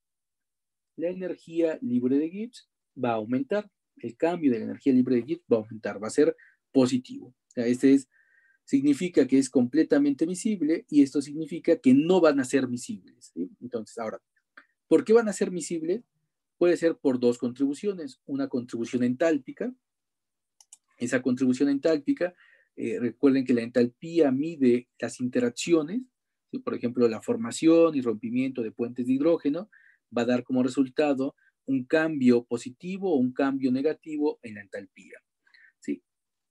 la energía libre de Gibbs va a aumentar. El cambio de la energía libre de Gibbs va a aumentar, va a ser positivo. O sea, este es, significa que es completamente miscible y esto significa que no van a ser miscibles. ¿Sí? Entonces, ahora, ¿por qué van a ser miscibles? puede ser por dos contribuciones, una contribución entálpica. Esa contribución entálpica, eh, recuerden que la entalpía mide las interacciones, ¿sí? Por ejemplo, la formación y rompimiento de puentes de hidrógeno va a dar como resultado un cambio positivo o un cambio negativo en la entalpía, ¿sí?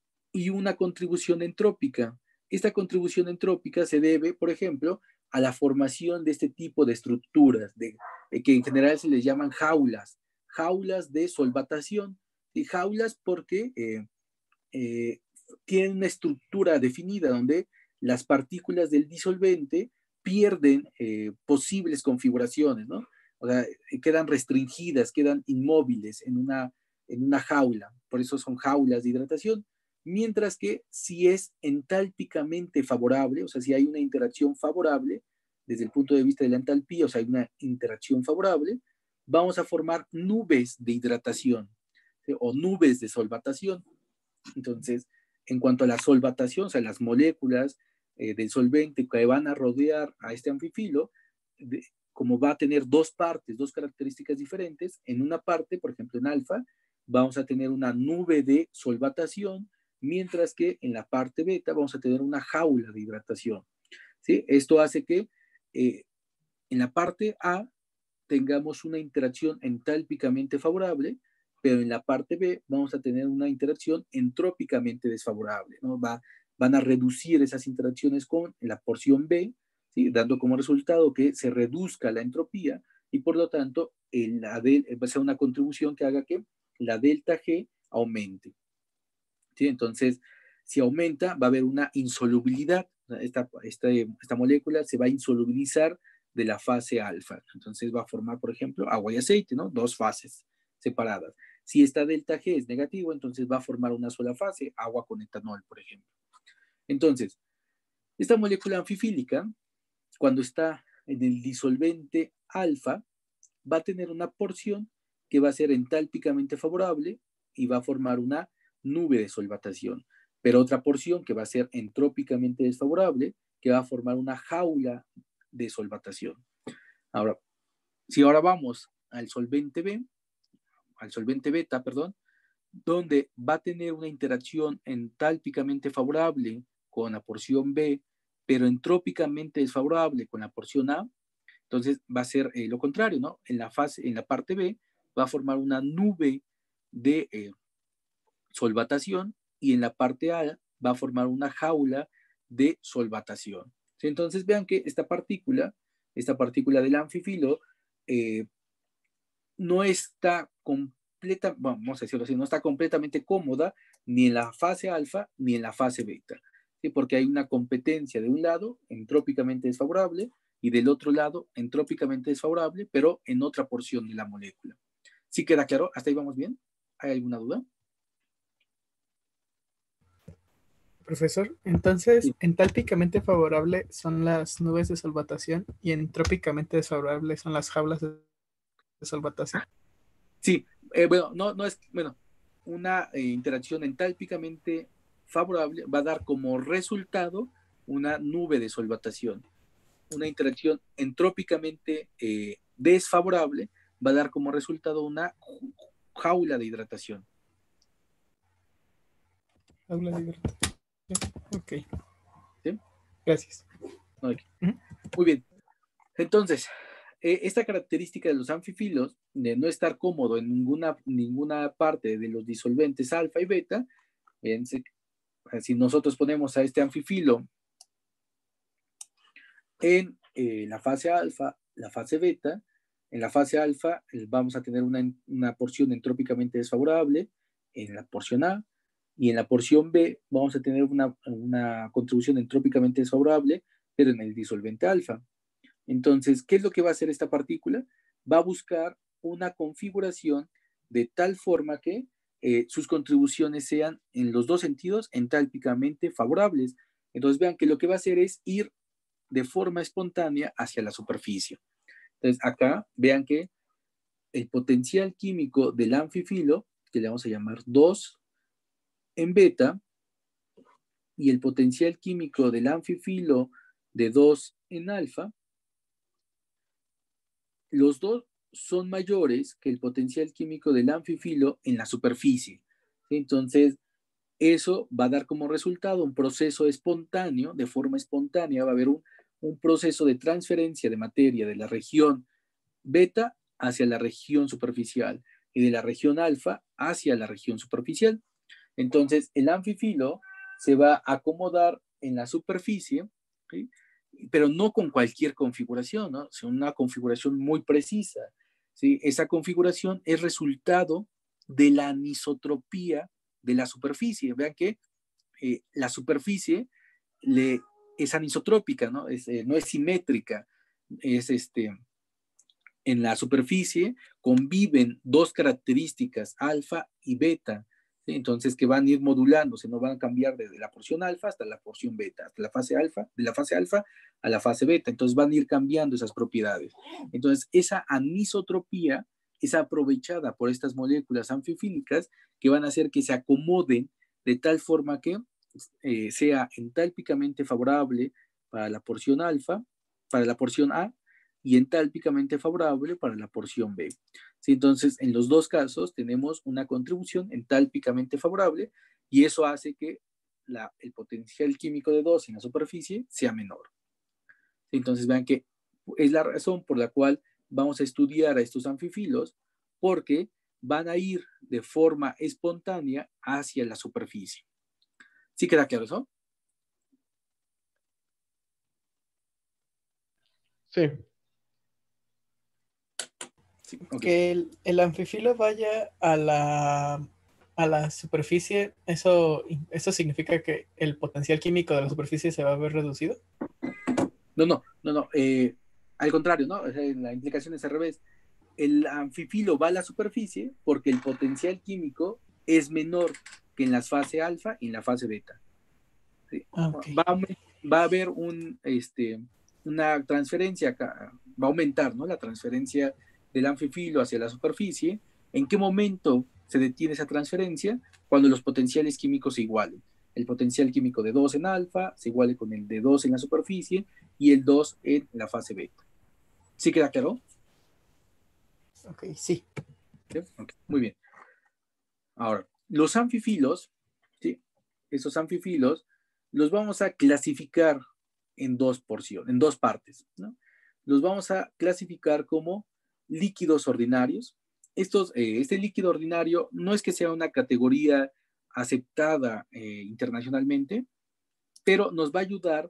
Y una contribución entrópica. Esta contribución entrópica se debe, por ejemplo, a la formación de este tipo de estructuras, de, de que en general se les llaman jaulas, jaulas de solvatación, y jaulas porque eh, eh, tienen una estructura definida donde las partículas del disolvente pierden eh, posibles configuraciones, ¿no? O sea, quedan restringidas, quedan inmóviles en una, en una jaula, por eso son jaulas de hidratación. Mientras que si es entálpicamente favorable, o sea, si hay una interacción favorable desde el punto de vista de la entalpía, o sea, hay una interacción favorable, vamos a formar nubes de hidratación, ¿sí? O nubes de solvatación. Entonces, en cuanto a la solvatación, o sea, las moléculas eh, del solvente que van a rodear a este anfifilo, de, como va a tener dos partes, dos características diferentes, en una parte, por ejemplo, en alfa, vamos a tener una nube de solvatación, mientras que en la parte beta vamos a tener una jaula de hidratación, ¿sí? Esto hace que eh, en la parte A tengamos una interacción entálpicamente favorable, pero en la parte B vamos a tener una interacción entrópicamente desfavorable, ¿no? Va, van a reducir esas interacciones con la porción B, ¿sí? Dando como resultado que se reduzca la entropía y por lo tanto el, la del, va a ser una contribución que haga que la delta G aumente, ¿sí? Entonces, si aumenta, va a haber una insolubilidad. Esta, esta, esta molécula se va a insolubilizar de la fase alfa. Entonces va a formar, por ejemplo, agua y aceite, ¿no? Dos fases separadas. Si esta delta G es negativo, entonces va a formar una sola fase, agua con etanol, por ejemplo. Entonces, esta molécula anfifílica, cuando está en el disolvente alfa, va a tener una porción que va a ser entálpicamente favorable y va a formar una nube de solvatación, pero otra porción que va a ser entrópicamente desfavorable, que va a formar una jaula de solvatación. Ahora, si ahora vamos al solvente B, al solvente beta, perdón, donde va a tener una interacción entálpicamente favorable con la porción B, pero entrópicamente desfavorable con la porción A, entonces va a ser eh, lo contrario, ¿no? En la fase, en la parte B, va a formar una nube de eh, solvatación y en la parte A va a formar una jaula de solvatación. ¿Sí? Entonces vean que esta partícula, esta partícula del anfifilo, eh, no está completa, vamos a decirlo así, no está completamente cómoda ni en la fase alfa ni en la fase beta, ¿sí? Porque hay una competencia de un lado, entrópicamente desfavorable, y del otro lado, entrópicamente desfavorable, pero en otra porción de la molécula. ¿Sí queda claro? ¿Hasta ahí vamos bien? ¿Hay alguna duda? Profesor, entonces, Sí. entálpicamente favorable son las nubes de solvatación y entrópicamente desfavorable son las jaulas de solvatación. Sí, eh, bueno, no, no es, bueno, una eh, interacción entálpicamente favorable va a dar como resultado una nube de solvatación. Una interacción entrópicamente eh, desfavorable va a dar como resultado una jaula de hidratación. Jaula de hidratación. Ok. ¿Sí? Gracias. Okay. Uh-huh. Muy bien. Entonces, eh, esta característica de los anfifilos, de no estar cómodo en ninguna, ninguna parte de los disolventes alfa y beta, bien, si, si nosotros ponemos a este anfifilo en eh, la fase alfa, la fase beta, en la fase alfa vamos a tener una, una porción entrópicamente desfavorable en la porción A, y en la porción B vamos a tener una, una contribución entrópicamente desfavorable, pero en el disolvente alfa. Entonces, ¿qué es lo que va a hacer esta partícula? Va a buscar una configuración de tal forma que eh, sus contribuciones sean en los dos sentidos entálpicamente favorables. Entonces, vean que lo que va a hacer es ir de forma espontánea hacia la superficie. Entonces, acá vean que el potencial químico del anfifilo, que le vamos a llamar dos en beta, y el potencial químico del anfifilo de dos en alfa, los dos son mayores que el potencial químico del anfifilo en la superficie. Entonces, eso va a dar como resultado un proceso espontáneo, de forma espontánea, va a haber un, un proceso de transferencia de materia de la región beta hacia la región superficial y de la región alfa hacia la región superficial. Entonces, el anfifilo se va a acomodar en la superficie, ¿sí? Pero no con cualquier configuración, ¿no? Sino una configuración muy precisa, ¿sí? Esa configuración es resultado de la anisotropía de la superficie. Vean que eh, la superficie le, es anisotrópica, ¿no? Es, eh, no es simétrica. Es este, en la superficie conviven dos características, alfa y beta, ¿sí? Entonces, que van a ir modulándose, no van a cambiar desde la porción alfa hasta la porción beta, hasta la fase alfa, de la fase alfa a la fase beta. Entonces, van a ir cambiando esas propiedades. Entonces, esa anisotropía es aprovechada por estas moléculas anfifílicas que van a hacer que se acomoden de tal forma que eh, sea entálpicamente favorable para la porción alfa, para la porción A, y entálpicamente favorable para la porción B. ¿Sí? Entonces, en los dos casos tenemos una contribución entálpicamente favorable y eso hace que la, el potencial químico de dos en la superficie sea menor. ¿Sí? Entonces, vean que es la razón por la cual vamos a estudiar a estos anfifilos, porque van a ir de forma espontánea hacia la superficie. ¿Sí queda claro eso? Sí. Sí, okay. Que el, el anfifilo vaya a la, a la superficie, ¿eso, ¿eso significa que el potencial químico de la superficie se va a ver reducido? No, no, no, no. Eh, al contrario, ¿no? O sea, la implicación es al revés. El anfifilo va a la superficie porque el potencial químico es menor que en la fase alfa y en la fase beta. ¿Sí? Okay. Va, a, va a haber un, este, una transferencia, va a aumentar, ¿no? La transferencia del anfifilo hacia la superficie. ¿En qué momento se detiene esa transferencia? Cuando los potenciales químicos se igualen. El potencial químico de dos en alfa se iguale con el de dos en la superficie y el dos en la fase beta. ¿Sí queda claro? Ok, sí. ¿Sí? Okay, muy bien. Ahora, los anfifilos, ¿sí? Esos anfifilos los vamos a clasificar en dos porciones, en dos partes, ¿no? Los vamos a clasificar como líquidos ordinarios. Estos, eh, este líquido ordinario no es que sea una categoría aceptada eh, internacionalmente, pero nos va a ayudar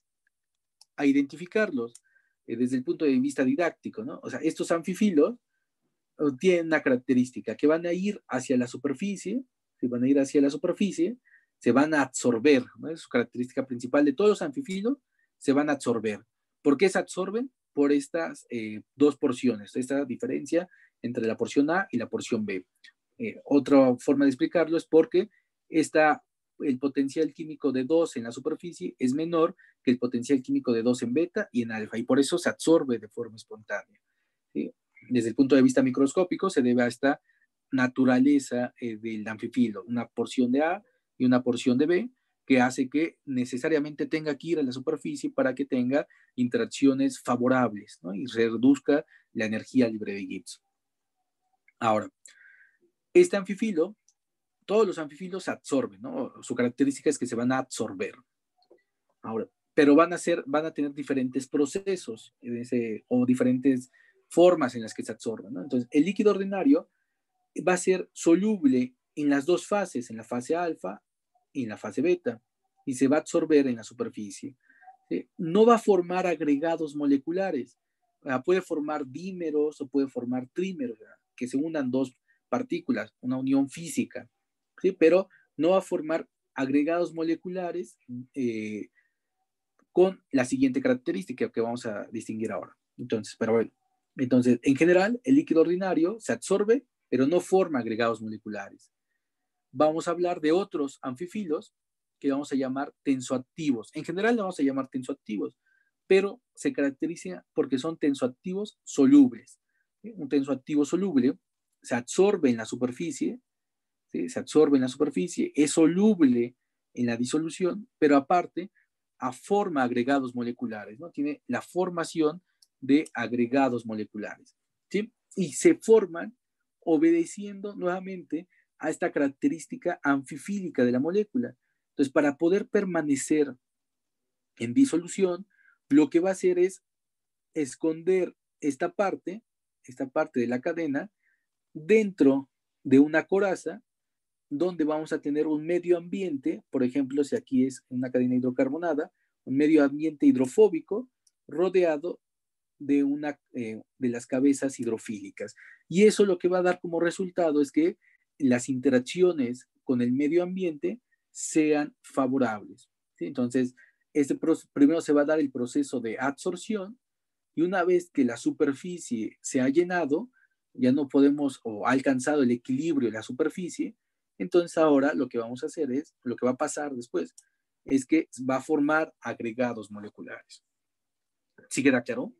a identificarlos eh, desde el punto de vista didáctico, ¿no? O sea, estos anfifilos tienen una característica, que van a ir hacia la superficie, se van a ir hacia la superficie, se van a absorber, ¿no? Es su característica principal de todos los anfifilos, se van a absorber. ¿Por qué se absorben? Por estas eh, dos porciones, esta diferencia entre la porción A y la porción B. Eh, otra forma de explicarlo es porque esta, el potencial químico de dos en la superficie es menor que el potencial químico de dos en beta y en alfa, y por eso se absorbe de forma espontánea, ¿sí? Desde el punto de vista microscópico se debe a esta naturaleza eh, del anfifilo, una porción de A y una porción de B, que hace que necesariamente tenga que ir a la superficie para que tenga interacciones favorables, ¿no? Y se reduzca la energía libre de Gibbs. Ahora, este anfifilo, todos los anfifilos se absorben, ¿no? Su característica es que se van a absorber. Ahora, pero van a, ser, van a tener diferentes procesos en ese, o diferentes formas en las que se absorben, ¿no? Entonces, el líquido ordinario va a ser soluble en las dos fases, en la fase alfa y en la fase beta, y se va a absorber en la superficie. ¿Sí? No va a formar agregados moleculares, puede formar dímeros o puede formar trímeros, ¿verdad? Que se unan dos partículas, una unión física, ¿sí? Pero no va a formar agregados moleculares eh, con la siguiente característica que vamos a distinguir ahora. Entonces, pero bueno, entonces, en general, el líquido ordinario se absorbe, pero no forma agregados moleculares. Vamos a hablar de otros anfifilos que vamos a llamar tensoactivos. En general, le vamos a llamar tensoactivos, pero se caracteriza porque son tensoactivos solubles. ¿Sí? Un tensoactivo soluble se absorbe en la superficie, ¿sí? Se absorbe en la superficie, es soluble en la disolución, pero aparte, forma agregados moleculares, ¿no? Tiene la formación de agregados moleculares. ¿sí? Y se forman obedeciendo nuevamente a esta característica anfifílica de la molécula. Entonces, para poder permanecer en disolución, lo que va a hacer es esconder esta parte, esta parte de la cadena, dentro de una coraza, donde vamos a tener un medio ambiente, por ejemplo, si aquí es una cadena hidrocarbonada, un medio ambiente hidrofóbico rodeado de, una, eh, de las cabezas hidrofílicas. Y eso lo que va a dar como resultado es que las interacciones con el medio ambiente sean favorables, ¿sí? Entonces, este primero se va a dar el proceso de adsorción, y una vez que la superficie se ha llenado, ya no podemos o ha alcanzado el equilibrio de la superficie, entonces ahora lo que vamos a hacer es, lo que va a pasar después, es que va a formar agregados moleculares. ¿Sí queda claro?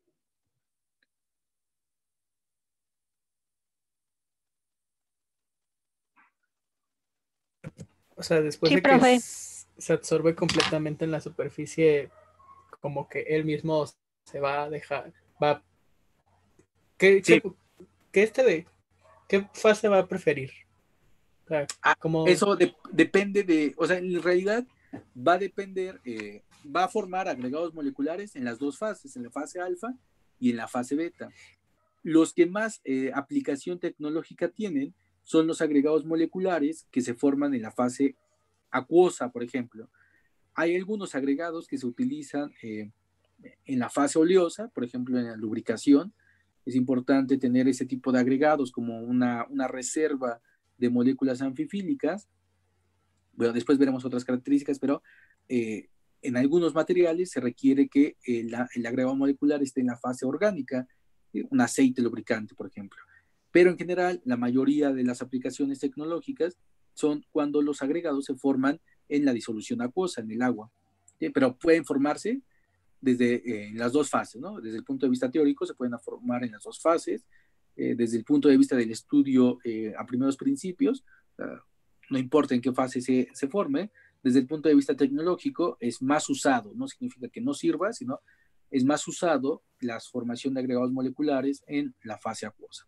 O sea, después Sí, de que profe. s- se absorbe completamente en la superficie, como que él mismo se va a dejar, va, ¿qué, Sí. qué, qué este de, qué fase va a preferir? O sea, Ah, como, eso de- depende de, o sea, en realidad va a depender, eh, va a formar agregados moleculares en las dos fases, en la fase alfa y en la fase beta. Los que más eh, aplicación tecnológica tienen son los agregados moleculares que se forman en la fase acuosa, por ejemplo. Hay algunos agregados que se utilizan eh, en la fase oleosa, por ejemplo, en la lubricación. Es importante tener ese tipo de agregados como una, una reserva de moléculas anfifílicas. Bueno, después veremos otras características, pero eh, en algunos materiales se requiere que el, el agregado molecular esté en la fase orgánica, ¿sí? Un aceite lubricante, por ejemplo. Pero en general, la mayoría de las aplicaciones tecnológicas son cuando los agregados se forman en la disolución acuosa, en el agua, ¿sí? Pero pueden formarse desde eh, en las dos fases, ¿no? Desde el punto de vista teórico se pueden formar en las dos fases, eh, desde el punto de vista del estudio eh, a primeros principios, uh, no importa en qué fase se, se forme, desde el punto de vista tecnológico es más usado, no significa que no sirva, sino es más usado la formación de agregados moleculares en la fase acuosa.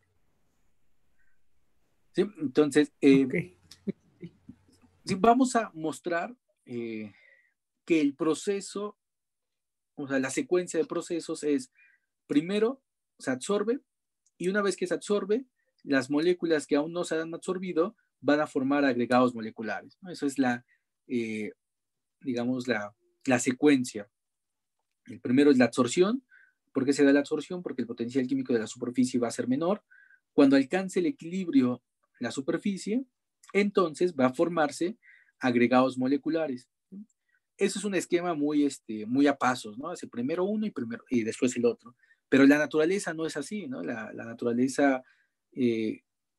¿Sí? Entonces, eh, okay. sí, vamos a mostrar eh, que el proceso, o sea, la secuencia de procesos es, primero se absorbe, y una vez que se absorbe, las moléculas que aún no se han absorbido van a formar agregados moleculares, ¿no? Eso es la, eh, digamos, la, la secuencia. El primero es la absorción. ¿Por qué se da la absorción? Porque el potencial químico de la superficie va a ser menor. Cuando alcance el equilibrio la superficie, entonces va a formarse agregados moleculares. Eso es un esquema muy, este, muy a pasos, ¿no? Hace primero uno y, primero, y después el otro. Pero la naturaleza no es así, ¿no? La, la naturaleza eh,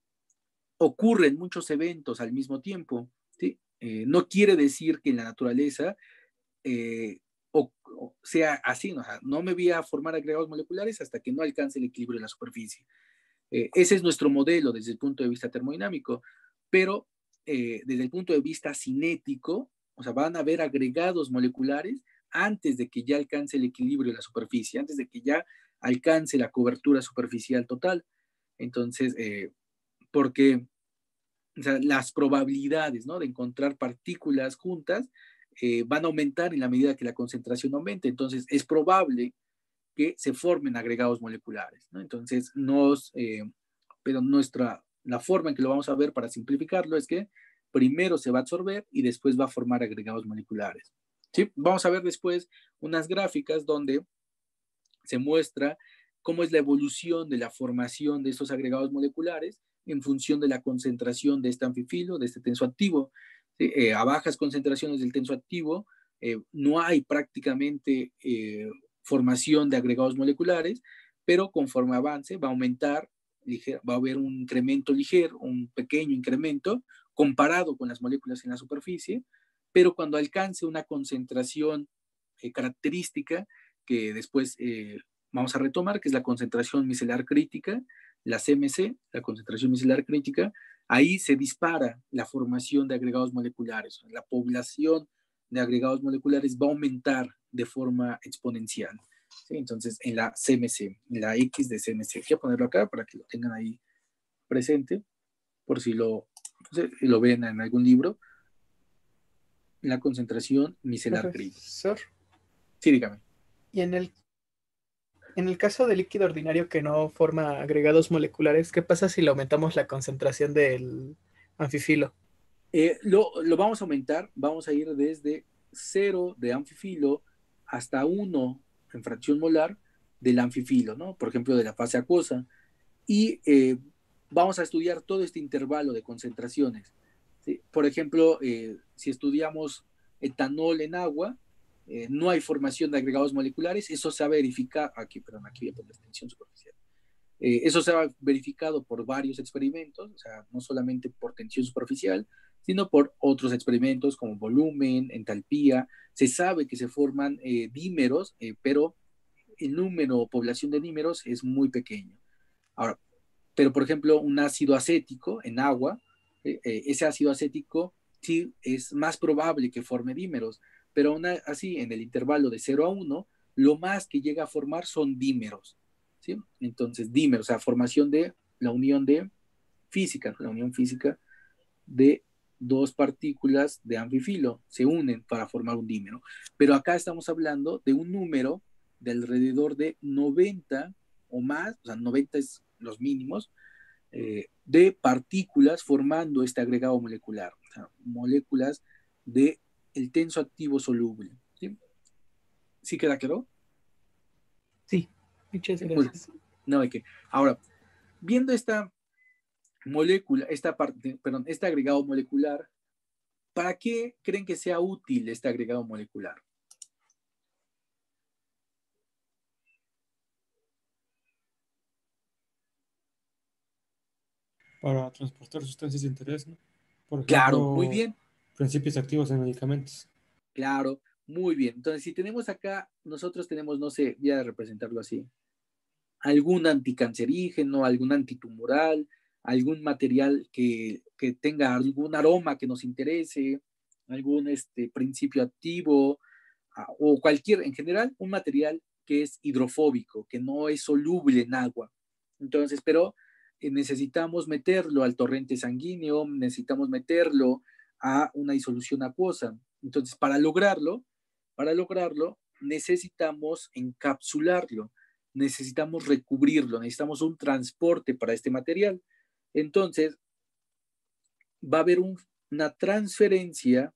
ocurren muchos eventos al mismo tiempo, ¿sí? Eh, no quiere decir que en la naturaleza eh, o, o sea así, ¿no? O sea, no me voy a formar agregados moleculares hasta que no alcance el equilibrio de la superficie. Eh, ese es nuestro modelo desde el punto de vista termodinámico, pero eh, desde el punto de vista cinético, o sea, van a haber agregados moleculares antes de que ya alcance el equilibrio de la superficie, antes de que ya alcance la cobertura superficial total. Entonces, eh, porque o sea, las probabilidades, ¿no?, de encontrar partículas juntas eh, van a aumentar en la medida que la concentración aumente. Entonces, es probable que se formen agregados moleculares, ¿no? Entonces, nos, eh, pero nuestra, la forma en que lo vamos a ver para simplificarlo es que primero se va a absorber y después va a formar agregados moleculares, ¿sí? Vamos a ver después unas gráficas donde se muestra cómo es la evolución de la formación de estos agregados moleculares en función de la concentración de este anfifilo, de este tensoactivo. ¿Sí? Eh, a bajas concentraciones del tensoactivo eh, no hay prácticamente eh, formación de agregados moleculares, pero conforme avance va a aumentar, va a haber un incremento ligero, un pequeño incremento comparado con las moléculas en la superficie, pero cuando alcance una concentración eh, característica que después eh, vamos a retomar, que es la concentración micelar crítica, la C M C, la concentración micelar crítica, ahí se dispara la formación de agregados moleculares. La población de agregados moleculares va a aumentar de forma exponencial. ¿sí? Entonces, en la C M C, en la X de C M C. Voy a ponerlo acá para que lo tengan ahí presente, por si lo, lo ven en algún libro. La concentración micelar crítica. Profesor, Sí, dígame. y en el, en el caso del líquido ordinario que no forma agregados moleculares, ¿qué pasa si le aumentamos la concentración del anfifilo? Eh, lo, lo vamos a aumentar, vamos a ir desde cero de anfifilo hasta uno en fracción molar del anfifilo, ¿no? Por ejemplo, de la fase acuosa. Y eh, vamos a estudiar todo este intervalo de concentraciones. ¿Sí? Por ejemplo, eh, si estudiamos etanol en agua, eh, no hay formación de agregados moleculares, eso se ha verificado, aquí, perdón, aquí voy a poner tensión superficial. Eh, eso se ha verificado por varios experimentos, o sea, no solamente por tensión superficial, sino por otros experimentos como volumen, entalpía. Se sabe que se forman eh, dímeros, eh, pero el número o población de dímeros es muy pequeño. Ahora, pero por ejemplo, un ácido acético en agua, eh, eh, ese ácido acético sí es más probable que forme dímeros, pero aún así, en el intervalo de cero a uno, lo más que llega a formar son dímeros, ¿sí? Entonces, dímeros, o sea, formación de la unión de física, la unión física de dos partículas de anfifilo, se unen para formar un dímero. Pero acá estamos hablando de un número de alrededor de noventa o más, o sea, noventa es los mínimos, eh, de partículas formando este agregado molecular, o sea, moléculas del de tenso activo soluble. ¿Sí? ¿Sí queda claro? Sí, muchas Sí, gracias. no hay que. Ahora, viendo esta molécula, esta parte, perdón, este agregado molecular, ¿para qué creen que sea útil este agregado molecular? Para transportar sustancias de interés, ¿no? Por Claro, muy ejemplo, bien, principios activos en medicamentos. claro, muy bien. Entonces, si tenemos acá, nosotros tenemos, no sé, voy a representarlo así, algún anticancerígeno, algún antitumoral, algún material que, que tenga algún aroma que nos interese, algún este, principio activo, ah, o cualquier, en general, un material que es hidrofóbico, que no es soluble en agua. Entonces, pero eh, necesitamos meterlo al torrente sanguíneo, necesitamos meterlo a una disolución acuosa. Entonces, para lograrlo, para lograrlo, necesitamos encapsularlo, necesitamos recubrirlo, necesitamos un transporte para este material. Entonces, va a haber un, una transferencia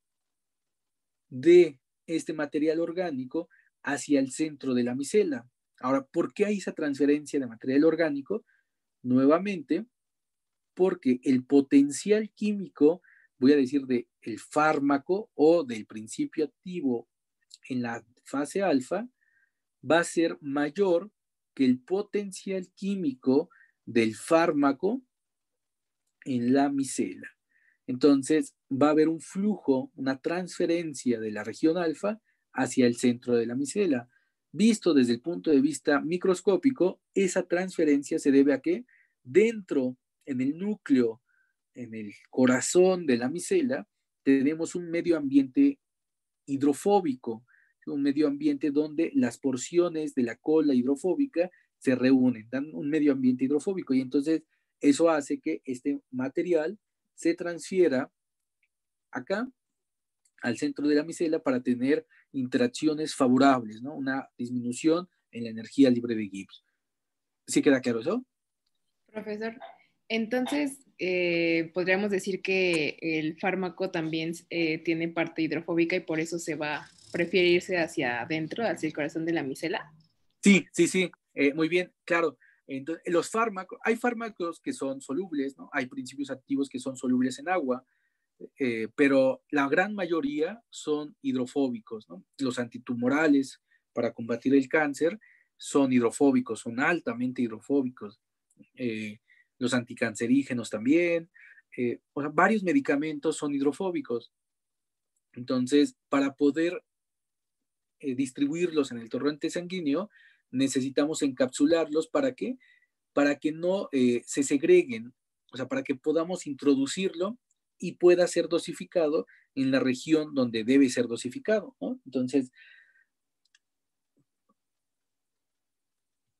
de este material orgánico hacia el centro de la micela. Ahora, ¿por qué hay esa transferencia de material orgánico? Nuevamente, porque el potencial químico, voy a decir, del fármaco o del principio activo en la fase alfa, va a ser mayor que el potencial químico del fármaco en la micela. Entonces, va a haber un flujo, una transferencia de la región alfa hacia el centro de la micela. Visto desde el punto de vista microscópico, esa transferencia se debe a que dentro, en el núcleo, en el corazón de la micela, tenemos un medio ambiente hidrofóbico, un medio ambiente donde las porciones de la cola hidrofóbica se reúnen, dan un medio ambiente hidrofóbico y entonces eso hace que este material se transfiera acá al centro de la micela para tener interacciones favorables, ¿no? Una disminución en la energía libre de Gibbs. ¿Sí queda claro eso? Profesor, entonces eh, podríamos decir que el fármaco también eh, tiene parte hidrofóbica y por eso se va, prefiere irse hacia adentro, hacia el corazón de la micela. Sí, sí, sí, eh, muy bien, claro. Entonces, los fármacos, hay fármacos que son solubles, ¿no? Hay principios activos que son solubles en agua, eh, pero la gran mayoría son hidrofóbicos, ¿no? Los antitumorales para combatir el cáncer son hidrofóbicos, son altamente hidrofóbicos. Eh, los anticancerígenos también, eh, o sea, varios medicamentos son hidrofóbicos. Entonces, para poder eh, distribuirlos en el torrente sanguíneo, necesitamos encapsularlos. ¿Para qué? Para que no eh, se segreguen, o sea, para que podamos introducirlo y pueda ser dosificado en la región donde debe ser dosificado, ¿no? Entonces,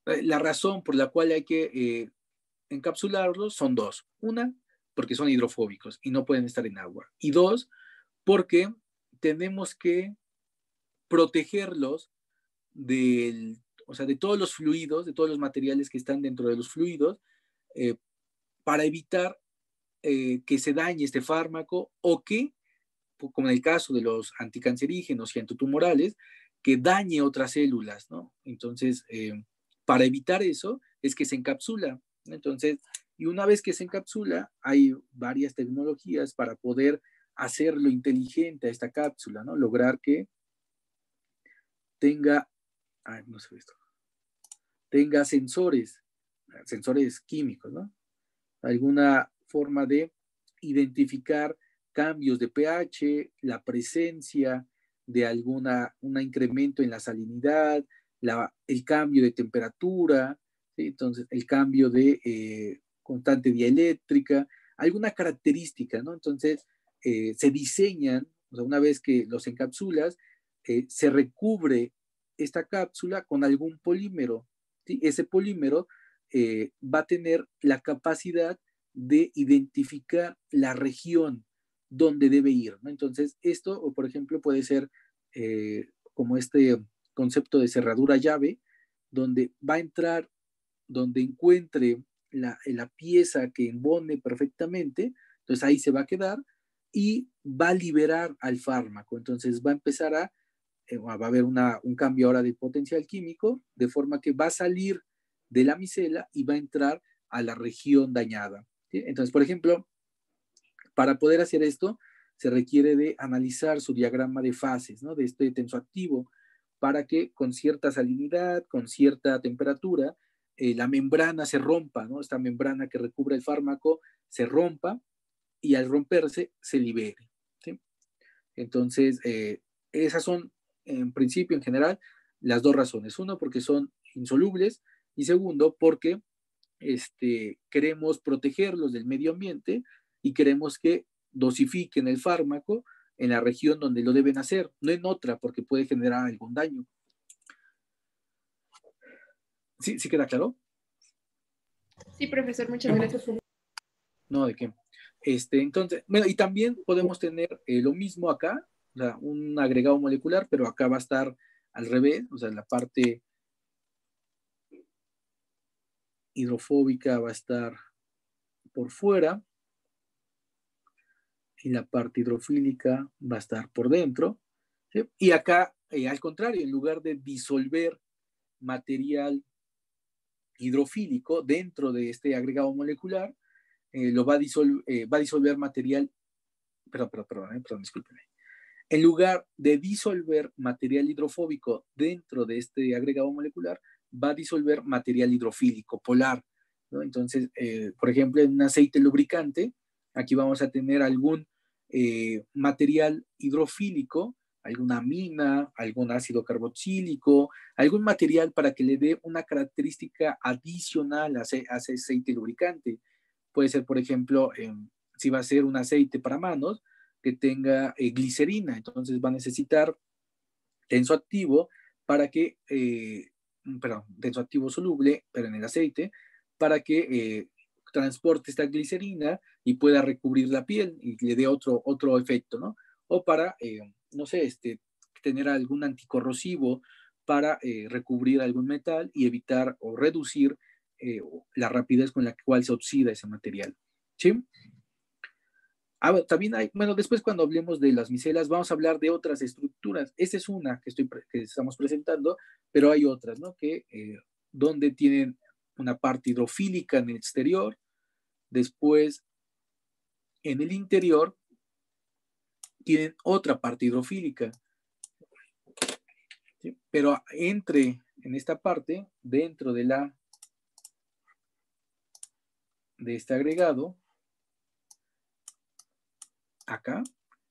La razón por la cual hay que eh, encapsularlos son dos. Una, porque son hidrofóbicos y no pueden estar en agua. Y dos, porque tenemos que protegerlos del, o sea, de todos los fluidos, de todos los materiales que están dentro de los fluidos, eh, para evitar eh, que se dañe este fármaco o que, como en el caso de los anticancerígenos y antitumorales, que dañe otras células, ¿no? Entonces, eh, para evitar eso es que se encapsula. Entonces, y una vez que se encapsula, hay varias tecnologías para poder hacerlo inteligente a esta cápsula, ¿no? Lograr que tenga, ay, no sé esto, tenga sensores, sensores químicos, ¿no? Alguna forma de identificar cambios de pH, la presencia de alguna un incremento en la salinidad, la, el cambio de temperatura, ¿sí? Entonces el cambio de eh, constante dieléctrica, alguna característica, ¿no? Entonces eh, se diseñan, o sea, una vez que los encapsulas, eh, se recubre esta cápsula con algún polímero, ¿sí? Ese polímero eh, va a tener la capacidad de identificar la región donde debe ir, ¿no? Entonces, esto, o por ejemplo, puede ser eh, como este concepto de cerradura llave, donde va a entrar, donde encuentre la, la pieza que embone perfectamente, entonces ahí se va a quedar y va a liberar al fármaco. Entonces va a empezar a, eh, va a haber una, un cambio ahora de potencial químico, de forma que va a salir de la micela y va a entrar a la región dañada, ¿sí? Entonces, por ejemplo, para poder hacer esto, se requiere de analizar su diagrama de fases, ¿no? De este tensoactivo, para que con cierta salinidad, con cierta temperatura, eh, la membrana se rompa, ¿no? Esta membrana que recubre el fármaco se rompa y al romperse se libere, ¿sí? Entonces, eh, esas son, en principio, en general, las dos razones. Uno, porque son insolubles, y segundo, porque este, queremos protegerlos del medio ambiente y queremos que dosifiquen el fármaco en la región donde lo deben hacer, no en otra, porque puede generar algún daño. ¿Sí, sí queda claro? Sí, profesor, muchas gracias. No, ¿de qué? Este, entonces, bueno, y también podemos tener eh, lo mismo acá, o sea, un agregado molecular, pero acá va a estar al revés, o sea, la parte hidrofóbica va a estar por fuera y la parte hidrofílica va a estar por dentro, ¿sí? Y acá, eh, al contrario, en lugar de disolver material hidrofílico dentro de este agregado molecular, eh, lo va a, disol eh, va a disolver material, perdón, perdón, perdón, eh, perdón, discúlpeme. En lugar de disolver material hidrofóbico dentro de este agregado molecular, va a disolver material hidrofílico polar, ¿no? Entonces, eh, por ejemplo, en un aceite lubricante, aquí vamos a tener algún eh, material hidrofílico, alguna amina, algún ácido carboxílico, algún material para que le dé una característica adicional a ese, a ese aceite lubricante. Puede ser, por ejemplo, eh, si va a ser un aceite para manos, que tenga eh, glicerina, entonces va a necesitar tensoactivo para que, eh, perdón, tensoactivo soluble, pero en el aceite, para que eh, transporte esta glicerina y pueda recubrir la piel y le dé otro, otro efecto, ¿no? O para, eh, no sé, este, tener algún anticorrosivo para eh, recubrir algún metal y evitar o reducir eh, la rapidez con la cual se oxida ese material, ¿sí? Ah, bueno, también hay, bueno, después cuando hablemos de las micelas vamos a hablar de otras estructuras. Esta es una que, estoy, que estamos presentando, pero hay otras, ¿no? Que eh, donde tienen una parte hidrofílica en el exterior, después en el interior tienen otra parte hidrofílica, ¿sí? Pero entre en esta parte, dentro de la de este agregado, acá,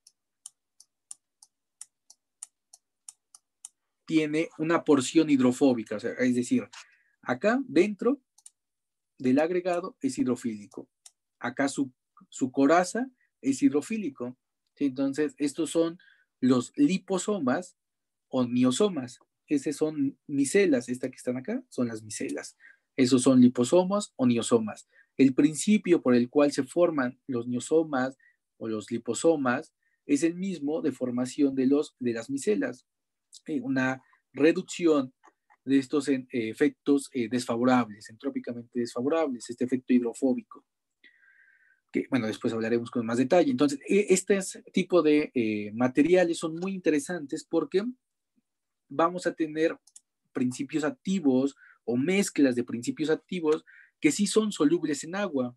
tiene una porción hidrofóbica, o sea, es decir, acá dentro del agregado es hidrofílico, acá su, su coraza es hidrofílico, ¿sí? Entonces estos son los liposomas o miosomas. esas son micelas, esta que están acá, son las micelas. Esos son liposomas o niosomas. El principio por el cual se forman los niosomas o los liposomas es el mismo de formación de, los, de las micelas. Eh, una reducción de estos eh, efectos eh, desfavorables, entrópicamente desfavorables, este efecto hidrofóbico, que bueno, después hablaremos con más detalle. Entonces, este tipo de eh, materiales son muy interesantes porque vamos a tener principios activos o mezclas de principios activos que sí son solubles en agua.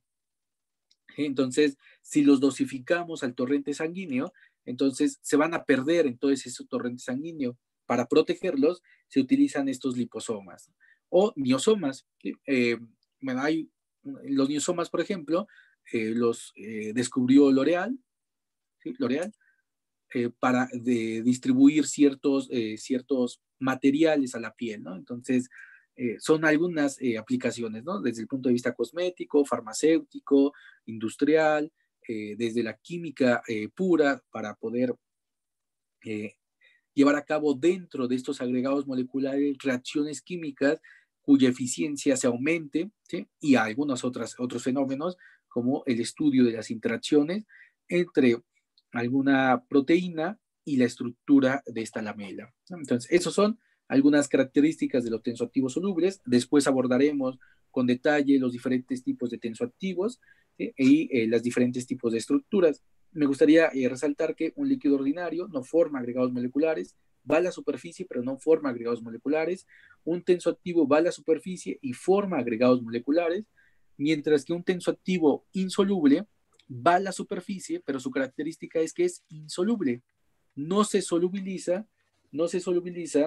Entonces, si los dosificamos al torrente sanguíneo, entonces se van a perder en todo ese torrente sanguíneo. Para protegerlos, se utilizan estos liposomas o niosomas. Eh, bueno, hay los niosomas, por ejemplo, eh, los eh, descubrió L'Oreal, ¿sí? L'Oreal, eh, para de distribuir ciertos, eh, ciertos materiales a la piel, ¿no? Entonces, eh, son algunas eh, aplicaciones, ¿no? Desde el punto de vista cosmético, farmacéutico, industrial, eh, desde la química eh, pura, para poder eh, llevar a cabo dentro de estos agregados moleculares reacciones químicas cuya eficiencia se aumente, ¿sí? Y algunos otras, otros fenómenos como el estudio de las interacciones entre alguna proteína y la estructura de esta lamela, ¿no? Entonces, esos son algunas características de los tensoactivos solubles. Después abordaremos con detalle los diferentes tipos de tensoactivos, ¿sí? Y eh, los diferentes tipos de estructuras. Me gustaría eh, resaltar que un líquido ordinario no forma agregados moleculares, va a la superficie pero no forma agregados moleculares. Un tensoactivo va a la superficie y forma agregados moleculares, mientras que un tensoactivo insoluble va a la superficie, pero su característica es que es insoluble. No se solubiliza, no se solubiliza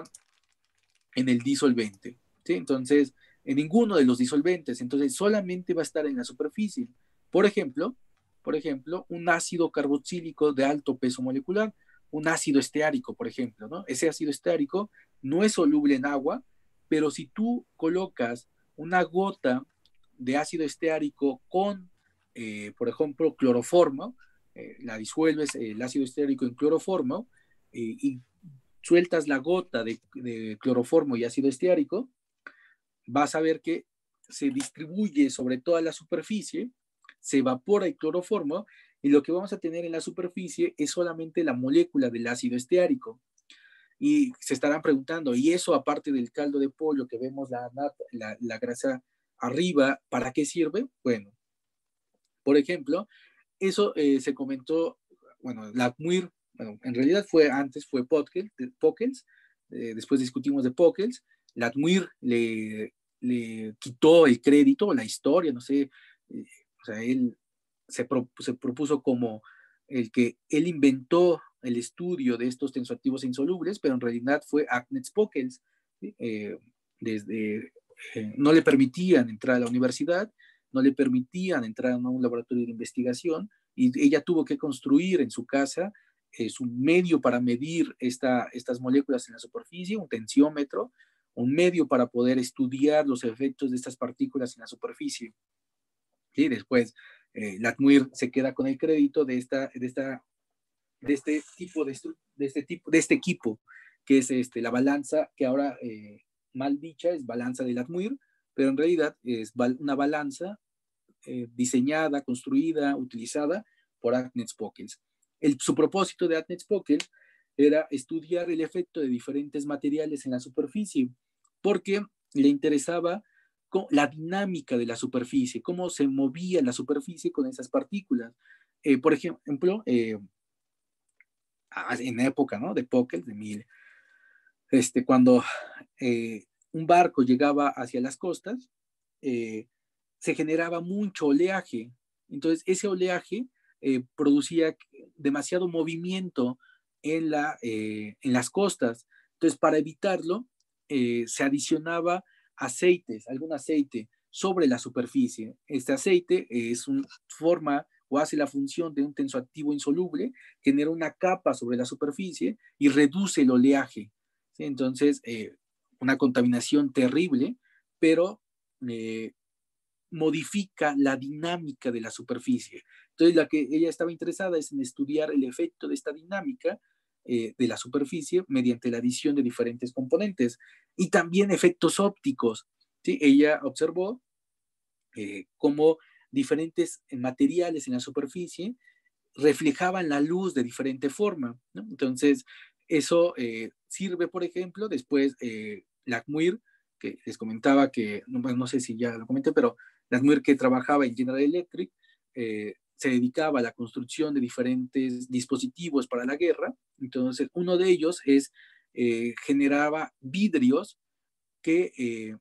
en el disolvente, ¿sí? Entonces, en ninguno de los disolventes, entonces solamente va a estar en la superficie. Por ejemplo, por ejemplo, un ácido carboxílico de alto peso molecular, un ácido esteárico, por ejemplo, ¿no? Ese ácido esteárico no es soluble en agua, pero si tú colocas una gota de ácido esteárico con, eh, por ejemplo, cloroformo, eh, la disuelves eh, el ácido esteárico en cloroformo eh, y sueltas la gota de, de cloroformo y ácido esteárico, vas a ver que se distribuye sobre toda la superficie, se evapora el cloroformo y lo que vamos a tener en la superficie es solamente la molécula del ácido esteárico. Y se estarán preguntando, ¿y eso aparte del caldo de pollo que vemos la, la, la grasa arriba, para qué sirve? Bueno, por ejemplo, eso eh, se comentó, bueno, Latmuir, bueno, en realidad fue antes, fue Pockels, eh, después discutimos de Pockels, Latmuir le, le quitó el crédito, la historia, no sé, eh, o sea, él se, pro, se propuso como el que él inventó el estudio de estos tensoactivos insolubles, pero en realidad fue Agnes Pockels, ¿sí? eh, desde, eh, no le permitían entrar a la universidad, no le permitían entrar a un laboratorio de investigación y ella tuvo que construir en su casa eh, su medio para medir esta, estas moléculas en la superficie, un tensiómetro, un medio para poder estudiar los efectos de estas partículas en la superficie. Y después eh, Latmuir se queda con el crédito de, esta, de, esta, de este tipo de, de, este tipo, de este equipo, que es este, la balanza, que ahora eh, mal dicha es balanza de Latmuir, pero en realidad es una balanza eh, diseñada, construida, utilizada por Agnes Pockels. El, su propósito de Agnes Pockels era estudiar el efecto de diferentes materiales en la superficie, porque le interesaba la dinámica de la superficie, cómo se movía la superficie con esas partículas. Eh, por ejemplo, eh, en época, ¿no?, de Pockels, de mil, este, cuando eh, un barco llegaba hacia las costas, eh, se generaba mucho oleaje. Entonces, ese oleaje eh, producía demasiado movimiento en, la, eh, en las costas. Entonces, para evitarlo, eh, se adicionaba aceites, algún aceite sobre la superficie. Este aceite es una forma o hace la función de un tensoactivo insoluble, genera una capa sobre la superficie y reduce el oleaje, ¿sí? Entonces, eh, una contaminación terrible, pero eh, modifica la dinámica de la superficie. Entonces, la que ella estaba interesada es en estudiar el efecto de esta dinámica eh, de la superficie mediante la adición de diferentes componentes y también efectos ópticos. ¿Sí? Ella observó eh, cómo diferentes materiales en la superficie reflejaban la luz de diferente forma, ¿no? Entonces, eso eh, sirve, por ejemplo, después eh, Langmuir, que les comentaba que, no, bueno, no sé si ya lo comenté, pero Langmuir, que trabajaba en General Electric, eh, se dedicaba a la construcción de diferentes dispositivos para la guerra. Entonces, uno de ellos es, eh, generaba vidrios que, eh,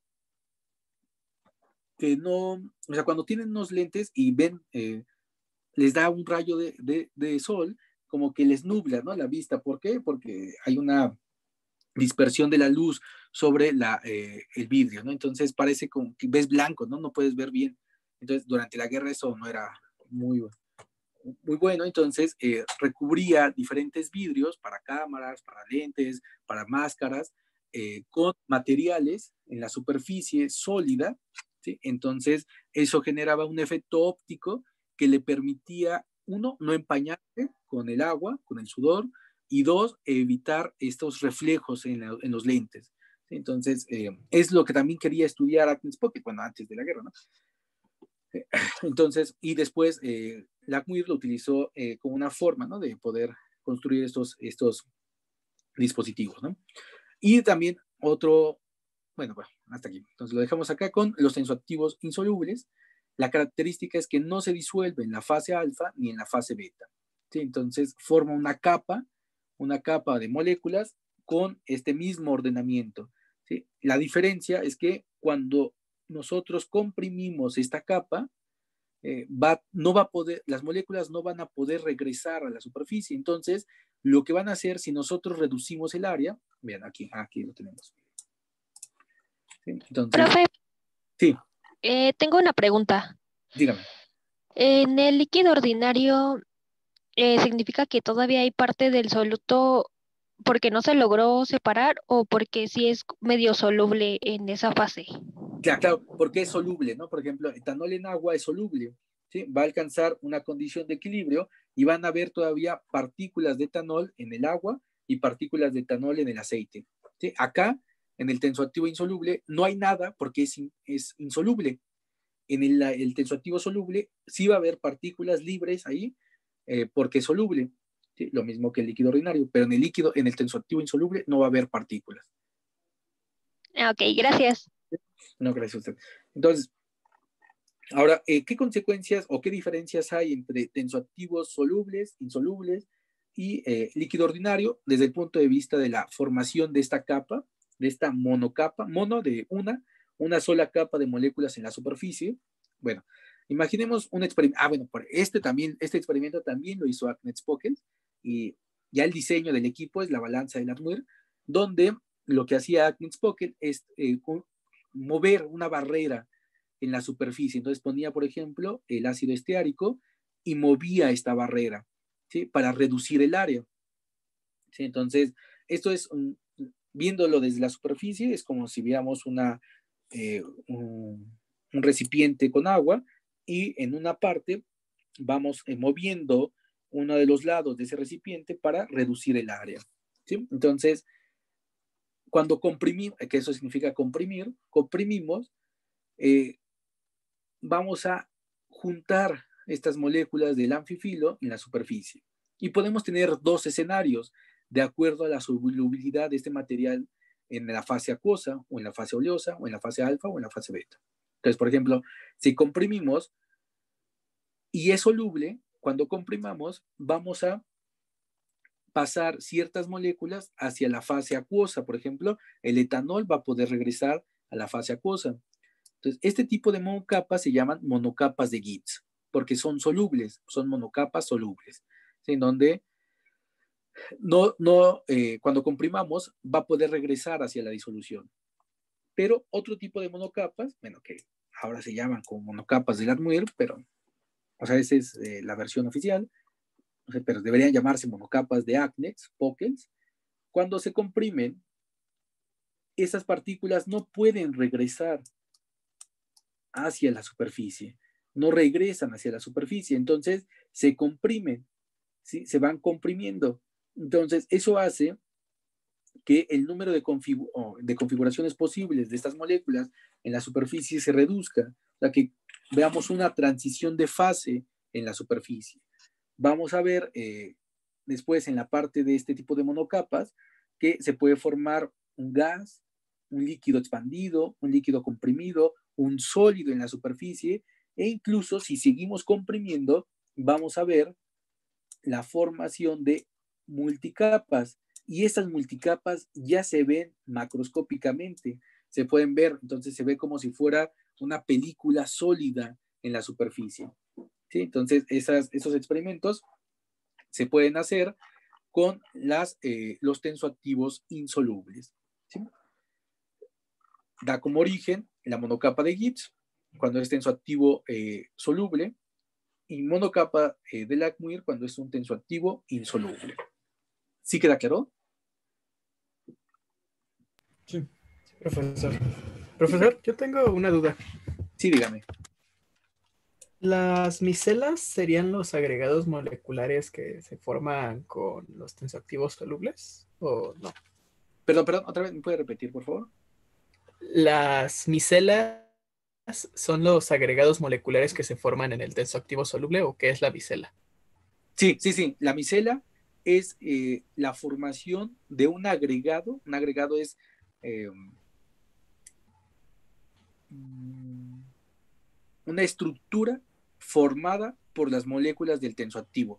que no, o sea, cuando tienen unos lentes y ven, eh, les da un rayo de, de, de sol, como que les nubla, ¿no?, la vista. ¿Por qué? Porque hay una dispersión de la luz sobre la, eh, el vidrio, ¿no? Entonces parece como que ves blanco, ¿no? No puedes ver bien. Entonces, durante la guerra eso no era muy, muy bueno. Entonces, eh, recubría diferentes vidrios para cámaras, para lentes, para máscaras, eh, con materiales en la superficie sólida, ¿sí? Entonces, eso generaba un efecto óptico que le permitía, uno, no empañarse con el agua, con el sudor, y dos, evitar estos reflejos en, la, en los lentes. ¿Sí? Entonces, eh, es lo que también quería estudiar Agnes Pocket, bueno, antes de la guerra, ¿no? Entonces, y después eh, Langmuir lo utilizó eh, como una forma, ¿no?, de poder construir estos, estos dispositivos, ¿no? Y también otro, bueno, bueno, hasta aquí. Entonces lo dejamos acá con los tensoactivos insolubles. La característica es que no se disuelve en la fase alfa ni en la fase beta, ¿sí? Entonces forma una capa, una capa de moléculas con este mismo ordenamiento, ¿sí? La diferencia es que cuando nosotros comprimimos esta capa, eh, va, no va a poder, las moléculas no van a poder regresar a la superficie. Entonces, lo que van a hacer si nosotros reducimos el área, vean aquí, aquí lo tenemos. ¿Sí? Entonces, Profe, sí, eh, tengo una pregunta. dígame. En el líquido ordinario, eh, ¿significa que todavía hay parte del soluto porque no se logró separar o porque sí es medio soluble en esa fase? Claro, claro, porque es soluble, ¿no? Por ejemplo, etanol en agua es soluble, ¿sí? Va a alcanzar una condición de equilibrio y van a haber todavía partículas de etanol en el agua y partículas de etanol en el aceite, ¿sí? Acá, en el tensoactivo insoluble, no hay nada porque es, in, es insoluble. En el, el tensoactivo soluble sí va a haber partículas libres ahí eh, porque es soluble, ¿sí? Lo mismo que el líquido ordinario, pero en el líquido, en el tensoactivo insoluble no va a haber partículas. Ok, gracias. No, gracias a usted. Entonces, ahora, eh, ¿qué consecuencias o qué diferencias hay entre tensoactivos solubles, insolubles y eh, líquido ordinario desde el punto de vista de la formación de esta capa, de esta monocapa, mono de una, una sola capa de moléculas en la superficie? Bueno, imaginemos un experimento. Ah, bueno, por este también, este experimento también lo hizo Agnes Pocket y ya el diseño del equipo es la balanza de Langmuir, donde lo que hacía Agnes Pocket es eh, mover una barrera en la superficie. Entonces ponía, por ejemplo, el ácido esteárico y movía esta barrera, ¿sí?, para reducir el área. ¿Sí? Entonces, esto es, un, viéndolo desde la superficie, es como si viéramos una, eh, un, un recipiente con agua y en una parte vamos eh, moviendo uno de los lados de ese recipiente para reducir el área. ¿Sí? Entonces, cuando comprimimos, que eso significa comprimir, comprimimos, eh, vamos a juntar estas moléculas del anfifilo en la superficie. Y podemos tener dos escenarios de acuerdo a la solubilidad de este material en la fase acuosa, o en la fase oleosa, o en la fase alfa, o en la fase beta. Entonces, por ejemplo, si comprimimos y es soluble, cuando comprimamos vamos a pasar ciertas moléculas hacia la fase acuosa. Por ejemplo, el etanol va a poder regresar a la fase acuosa. Entonces, este tipo de monocapas se llaman monocapas de Gibbs, porque son solubles, son monocapas solubles, ¿sí? En donde no, no, eh, cuando comprimamos va a poder regresar hacia la disolución. Pero otro tipo de monocapas, bueno, que ahora se llaman como monocapas de Langmuir, pero, o sea, esa es eh, la versión oficial, o sea, pero deberían llamarse monocapas de Agnes Pocket. Cuando se comprimen, esas partículas no pueden regresar hacia la superficie, no regresan hacia la superficie, entonces se comprimen, ¿sí? Se van comprimiendo Entonces, eso hace que el número de, configu de configuraciones posibles de estas moléculas en la superficie se reduzca, o sea, que veamos una transición de fase en la superficie. Vamos a ver eh, después en la parte de este tipo de monocapas que se puede formar un gas, un líquido expandido, un líquido comprimido, un sólido en la superficie, e incluso si seguimos comprimiendo, vamos a ver la formación de multicapas, y estas multicapas ya se ven macroscópicamente, se pueden ver, entonces se ve como si fuera una película sólida en la superficie. ¿Sí? Entonces esas, esos experimentos se pueden hacer con las, eh, los tensoactivos insolubles. ¿Sí? Da como origen la monocapa de Gibbs, cuando es tensoactivo eh, soluble, y monocapa eh, de Langmuir cuando es un tensoactivo insoluble. ¿Sí queda claro? Sí. Profesor. Profesor, yo tengo una duda. Sí, dígame. ¿Las micelas serían los agregados moleculares que se forman con los tensoactivos solubles o no? Perdón, perdón, otra vez, ¿me puede repetir, por favor? ¿Las micelas son los agregados moleculares que se forman en el tensoactivo soluble o qué es la micela? Sí, sí, sí. La micela es eh, la formación de un agregado. Un agregado es eh, una estructura formada por las moléculas del tensoactivo.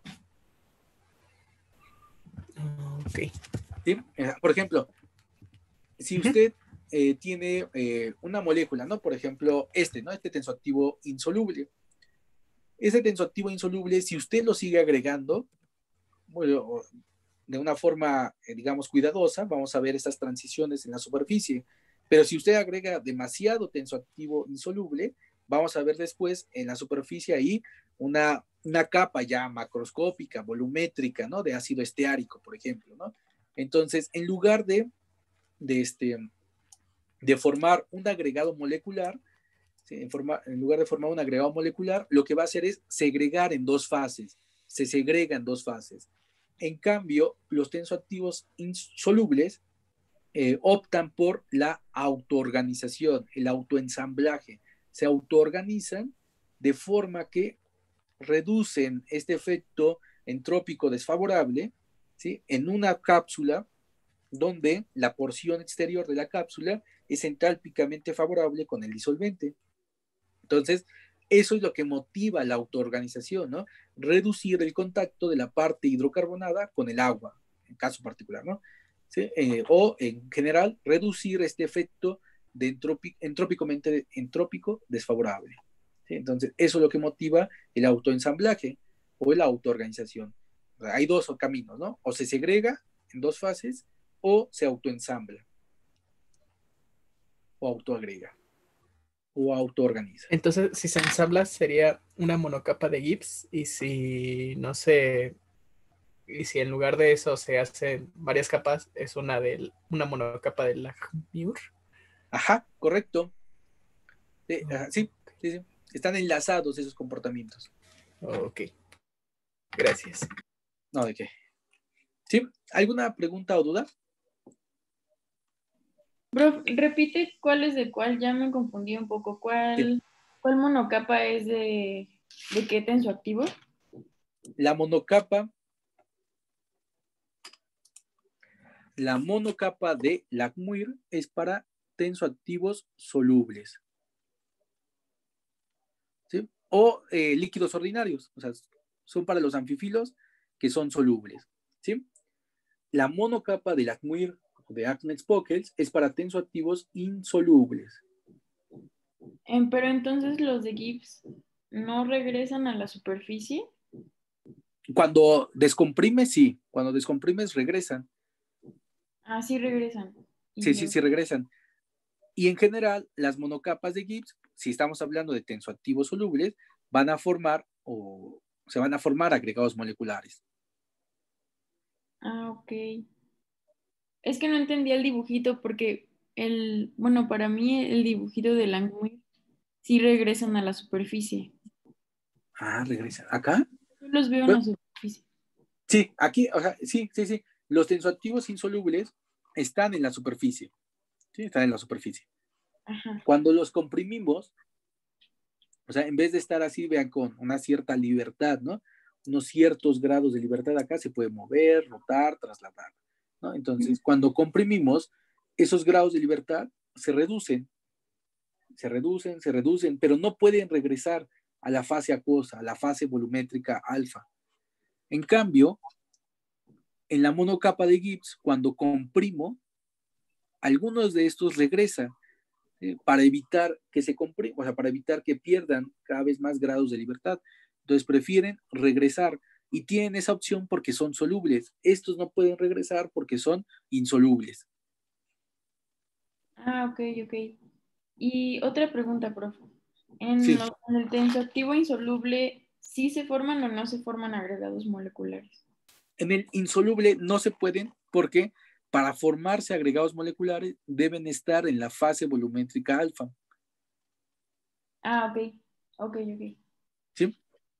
Ok. ¿Sí? Por ejemplo, si usted eh, tiene eh, una molécula, ¿no? Por ejemplo, este, ¿no? Este tensoactivo insoluble. Ese tensoactivo insoluble, si usted lo sigue agregando, bueno, de una forma, eh, digamos, cuidadosa, vamos a ver estas transiciones en la superficie. Pero si usted agrega demasiado tensoactivo insoluble, vamos a ver después en la superficie ahí una, una capa ya macroscópica, volumétrica, ¿no? De ácido esteárico, por ejemplo, ¿no? Entonces, en lugar de, de, este, de formar un agregado molecular, ¿sí? en, forma, en lugar de formar un agregado molecular, lo que va a hacer es segregar en dos fases. Se segrega en dos fases. En cambio, los tensoactivos insolubles eh, optan por la autoorganización, el autoensamblaje. Se autoorganizan de forma que reducen este efecto entrópico desfavorable, ¿sí? En una cápsula donde la porción exterior de la cápsula es entálpicamente favorable con el disolvente. Entonces, eso es lo que motiva la autoorganización, ¿no? Reducir el contacto de la parte hidrocarbonada con el agua, en caso particular, ¿no? ¿Sí? Eh, o, en general, reducir este efecto de entrópico, entrópicamente, entrópico desfavorable. ¿Sí? Entonces, eso es lo que motiva el autoensamblaje o la autoorganización. O sea, hay dos caminos, ¿no? O se segrega en dos fases o se autoensambla o autoagrega o autoorganiza. Entonces, si se ensambla sería una monocapa de Gibbs y si no se, y si en lugar de eso se hacen varias capas, es una de una monocapa de Langmuir. Ajá, correcto. Sí, ajá, sí, sí, sí. Están enlazados esos comportamientos. Ok. Gracias. No, ¿de qué? ¿Sí? ¿Alguna pregunta o duda? Bro, repite cuál es de cuál, ya me confundí un poco. ¿Cuál, Sí. cuál monocapa es de, de qué tensoactivo? La monocapa, la monocapa de Langmuir es para tensoactivos solubles. ¿Sí? O eh, líquidos ordinarios, o sea, son para los anfifilos que son solubles. ¿Sí? La monocapa de Langmuir de Agnex-Pockels es para tensoactivos insolubles. Eh, pero entonces los de Gibbs no regresan a la superficie. Cuando descomprimes, sí. Cuando descomprimes, regresan. Ah, sí regresan. Sí, Y sí, los- sí regresan. Y en general, las monocapas de Gibbs, si estamos hablando de tensoactivos solubles, van a formar o se van a formar agregados moleculares. Ah, ok. Es que no entendía el dibujito porque el, bueno, para mí el dibujito de Langmuir sí regresan a la superficie. Ah, regresan. ¿Acá? Yo los veo en Bueno, la superficie. Sí, aquí, o sea, sí, sí, sí. Los tensoactivos insolubles están en la superficie. Sí, están en la superficie. Ajá. Cuando los comprimimos, o sea, en vez de estar así, vean, con una cierta libertad, ¿no? Unos ciertos grados de libertad acá se puede mover, rotar, trasladar, ¿no? Entonces, cuando comprimimos, esos grados de libertad se reducen, se reducen, se reducen, pero no pueden regresar a la fase acuosa, a la fase volumétrica alfa. En cambio, en la monocapa de Gibbs, cuando comprimo, algunos de estos regresan, ¿sí? Para evitar que se comprima, o sea, para evitar que pierdan cada vez más grados de libertad. Entonces prefieren regresar y tienen esa opción porque son solubles. Estos no pueden regresar porque son insolubles. Ah, ok, ok. Y otra pregunta, profe. En, Sí. lo- en el tensoactivo insoluble, ¿sí se forman o no se forman agregados moleculares? En el insoluble no se pueden porque para formarse agregados moleculares deben estar en la fase volumétrica alfa. Ah, ok. Ok, ok. ¿Sí?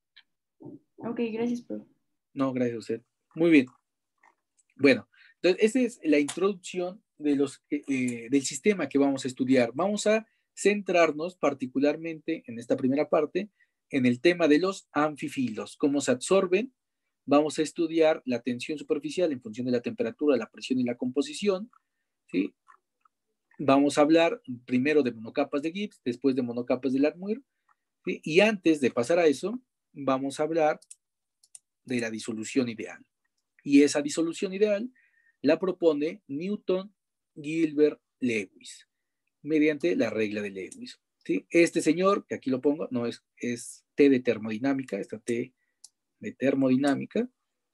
Ok, gracias, profe. No, gracias a usted. Muy bien. Bueno, entonces esa es la introducción de los, eh, eh, del sistema que vamos a estudiar. Vamos a centrarnos particularmente en esta primera parte en el tema de los anfifilos, cómo se absorben. Vamos a estudiar la tensión superficial en función de la temperatura, la presión y la composición, ¿sí? Vamos a hablar primero de monocapas de Gibbs, después de monocapas de Larmuir, ¿sí? Y antes de pasar a eso, vamos a hablar de la disolución ideal. Y esa disolución ideal la propone Newton Gilbert Lewis mediante la regla de Lewis. ¿Sí? Este señor, que aquí lo pongo, no es, es T de termodinámica, esta T de termodinámica,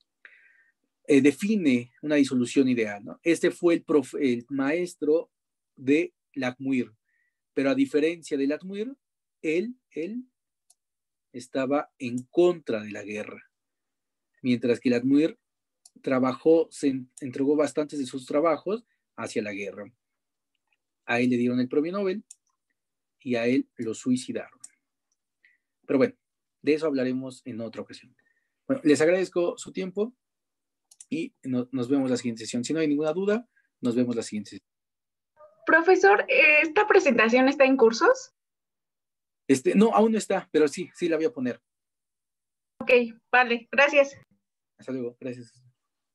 eh, define una disolución ideal, ¿no? Este fue el, profe, el maestro de Larmuir, pero a diferencia de Larmuir, él, él estaba en contra de la guerra, mientras que Larmuir trabajó, se entregó bastantes de sus trabajos hacia la guerra. A él le dieron el premio Nobel y a él lo suicidaron. Pero bueno, de eso hablaremos en otra ocasión. Bueno, les agradezco su tiempo y no, nos vemos la siguiente sesión. Si no hay ninguna duda, nos vemos la siguiente sesión. Profesor, ¿esta presentación está en cursos? Este, no, aún no está, pero sí, sí la voy a poner. Ok, vale, gracias. Hasta luego, gracias.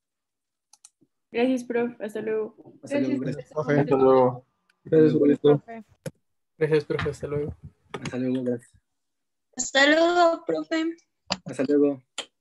Gracias, profe. Hasta luego. Hasta luego, gracias. Profe. Hasta luego. Gracias, Gracias, profe. Gracias, profe. Hasta luego. Hasta luego, gracias. Hasta luego, profe. Hasta luego.